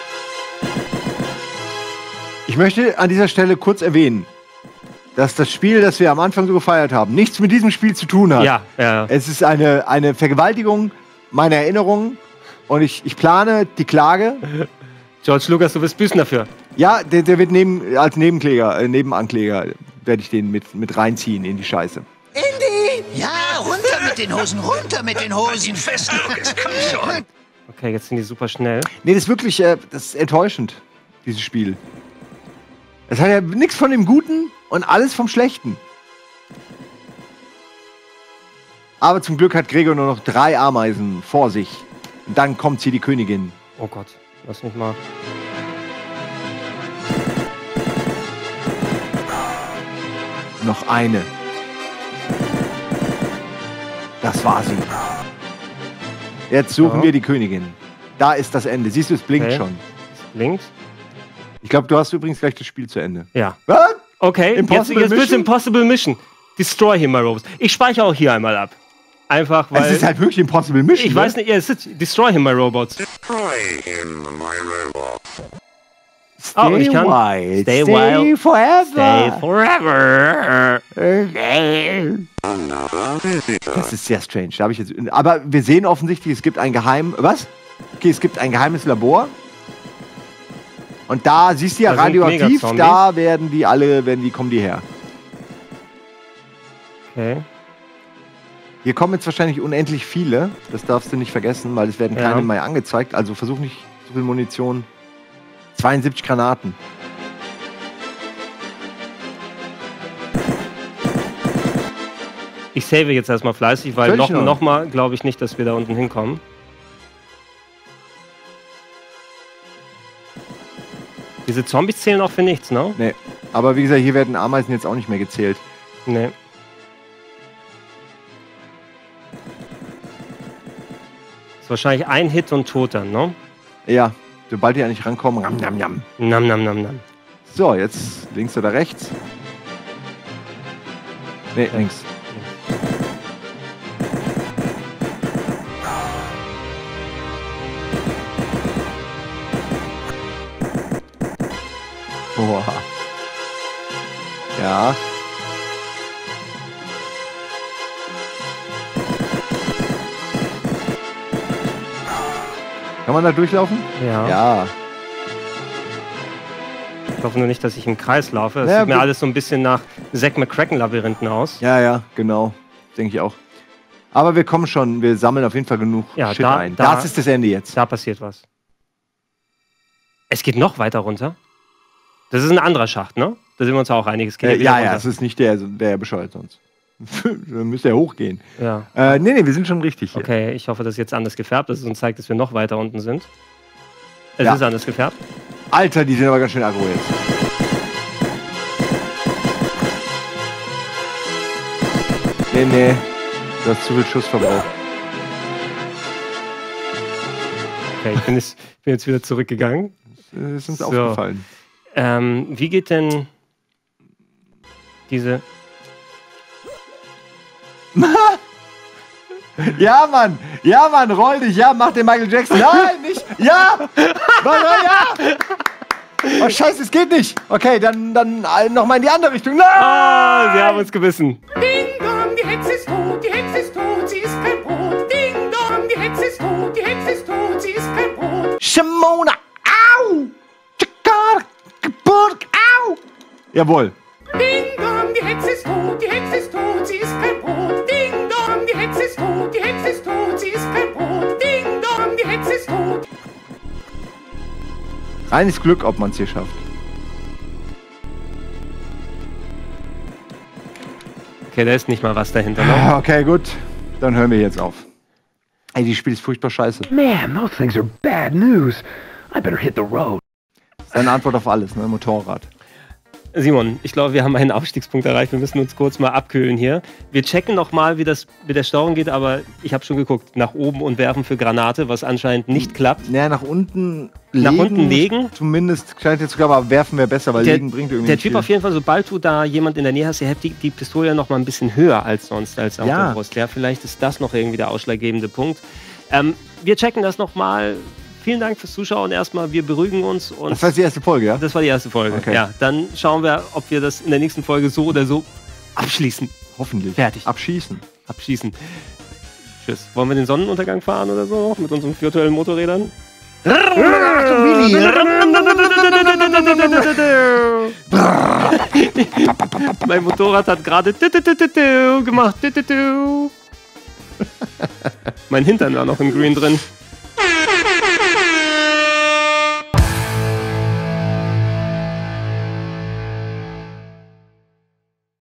Ich möchte an dieser Stelle kurz erwähnen, dass das Spiel, das wir am Anfang so gefeiert haben, nichts mit diesem Spiel zu tun hat. Ja, ja. Es ist eine, eine Vergewaltigung meiner Erinnerungen und ich, ich plane die Klage. George Lucas, du bist büßen dafür. Ja, der, der wird neben, als Nebenkläger, äh, Nebenankläger, werde ich den mit, mit reinziehen in die Scheiße. Indy! Ja, runter mit den Hosen, runter mit den Hosen. Fest, Lucas, komm schon. Okay, jetzt sind die super schnell. Nee, das ist wirklich, äh, das ist enttäuschend, dieses Spiel. Es hat ja nichts von dem Guten und alles vom Schlechten. Aber zum Glück hat Gregor nur noch drei Ameisen vor sich. Und dann kommt sie, die Königin. Oh Gott, lass mich mal. Noch eine. Das war sie. Jetzt suchen Ja. wir die Königin. Da ist das Ende. Siehst du, es blinkt Okay. schon. Es blinkt. Ich glaube, du hast übrigens gleich das Spiel zu Ende. Ja. Was? Okay, jetzt, Impossible jetzt wird's Mission? Impossible Mission. Destroy him, my robots. Ich speichere auch hier einmal ab. Einfach, weil... Es ist halt wirklich Impossible Mission. ich ne? weiß nicht, ja, es ist Destroy him, my robots. Destroy him, my robot. Oh, und ich kann... wild. Stay, Stay wild. forever. Stay forever. Another visitor. Das ist sehr strange. Da hab ich jetzt, aber wir sehen offensichtlich, es gibt ein Geheim... Was? Okay, es gibt ein geheimes Labor. Und da, siehst du ja, Da sind radioaktiv, Megazombies. da werden die alle, werden die, kommen die her. Okay. Hier kommen jetzt wahrscheinlich unendlich viele. Das darfst du nicht vergessen, weil es werden Ja. keine mehr angezeigt. Also versuch nicht so viel Munition. zweiundsiebzig Granaten. Ich save jetzt erstmal fleißig, weil Völlig noch, in Ordnung. noch mal glaube ich nicht, dass wir da unten hinkommen. Diese Zombies zählen auch für nichts, ne? Nee. Aber wie gesagt, hier werden Ameisen jetzt auch nicht mehr gezählt. Nee. Ist wahrscheinlich ein Hit und tot dann, ne? Ja, sobald die ja nicht rankommen. Nam, nam, nam. Nam, nam, nam, nam. So, jetzt links oder rechts? Nee, links. Boah. Ja. Kann man da durchlaufen? Ja. Ja. Ich hoffe nur nicht, dass ich im Kreis laufe. Das Ja, sieht mir gut. alles so ein bisschen nach Zack McCracken-Labyrinthen aus. Ja, ja, genau. Denke ich auch. Aber wir kommen schon, wir sammeln auf jeden Fall genug Ja, Shit da- ein. da- das ist das Ende jetzt. Da passiert was. Es geht noch weiter runter. Das ist ein anderer Schacht, ne? Da sind wir uns auch einiges. Äh, ja, ja, es ist nicht der, der bescheuert sonst. Dann müsste er hochgehen. Ja. Äh, nee, nee, wir sind schon richtig hier. Okay, ich hoffe, das ist jetzt anders gefärbt, dass es uns zeigt, dass wir noch weiter unten sind. Es Ja. ist anders gefärbt. Alter, die sind aber ganz schön aggro jetzt. Nee, nee. Du hast zu viel Schussverbrauch. Okay, ich bin jetzt, bin jetzt wieder zurückgegangen. Das ist uns So. aufgefallen. Ähm, wie geht denn diese... Ja, Mann! Ja, Mann, roll dich! Ja, mach den Michael Jackson! Nein, nicht! Ja! Mann, ja! Oh, scheiße, es geht nicht! Okay, dann, dann äh, nochmal in die andere Richtung. Nein! Ah, sie haben uns gebissen. Ding dong, die Hexe ist tot, die Hexe ist tot, sie ist kein Brot. Ding dong, die Hexe ist tot, die Hexe ist tot, sie ist kein Brot. Shimona! Au! Tschakar! Geburg! Au! Jawohl. Ding dong, die Hexe ist tot, die Hexe ist tot, sie ist kein Brot. Ding dong, die Hexe ist tot, die Hexe ist tot, sie ist kein Brot. Ding dong, die Hexe ist tot. Reines Glück, ob man es hier schafft. Okay, da ist nicht mal was dahinter. Ne? Ah, okay, gut. Dann hören wir jetzt auf. Ey, die Spiel ist furchtbar scheiße. Man, those things are bad news. I better hit the road. Seine Antwort auf alles, ne? Motorrad. Simon, ich glaube, wir haben einen Aufstiegspunkt erreicht. Wir müssen uns kurz mal abkühlen hier. Wir checken nochmal, wie das mit der Steuerung geht, aber ich habe schon geguckt, nach oben und werfen für Granate, was anscheinend nicht klappt. Naja, nach unten Nach legen. unten legen. Zumindest scheint jetzt sogar, aber werfen wäre besser, weil Der, legen bringt irgendwie der nicht Typ viel. auf jeden Fall, sobald du da jemand in der Nähe hast, der hebt die, die Pistole ja noch mal ein bisschen höher als sonst, als auf Ja. der Brust. Ja, vielleicht ist das noch irgendwie der ausschlaggebende Punkt. Ähm, wir checken das nochmal. Vielen Dank fürs Zuschauen erstmal. Wir beruhigen uns. Und Das war jetzt die erste Folge, ja? Das war die erste Folge. Okay. Ja, dann schauen wir, ob wir das in der nächsten Folge so oder so abschließen. Hoffentlich. Fertig. Abschießen. Abschießen. Tschüss. Wollen wir den Sonnenuntergang fahren oder so noch mit unseren virtuellen Motorrädern? Mein Motorrad hat gerade gemacht. Mein Hintern war noch im Green drin.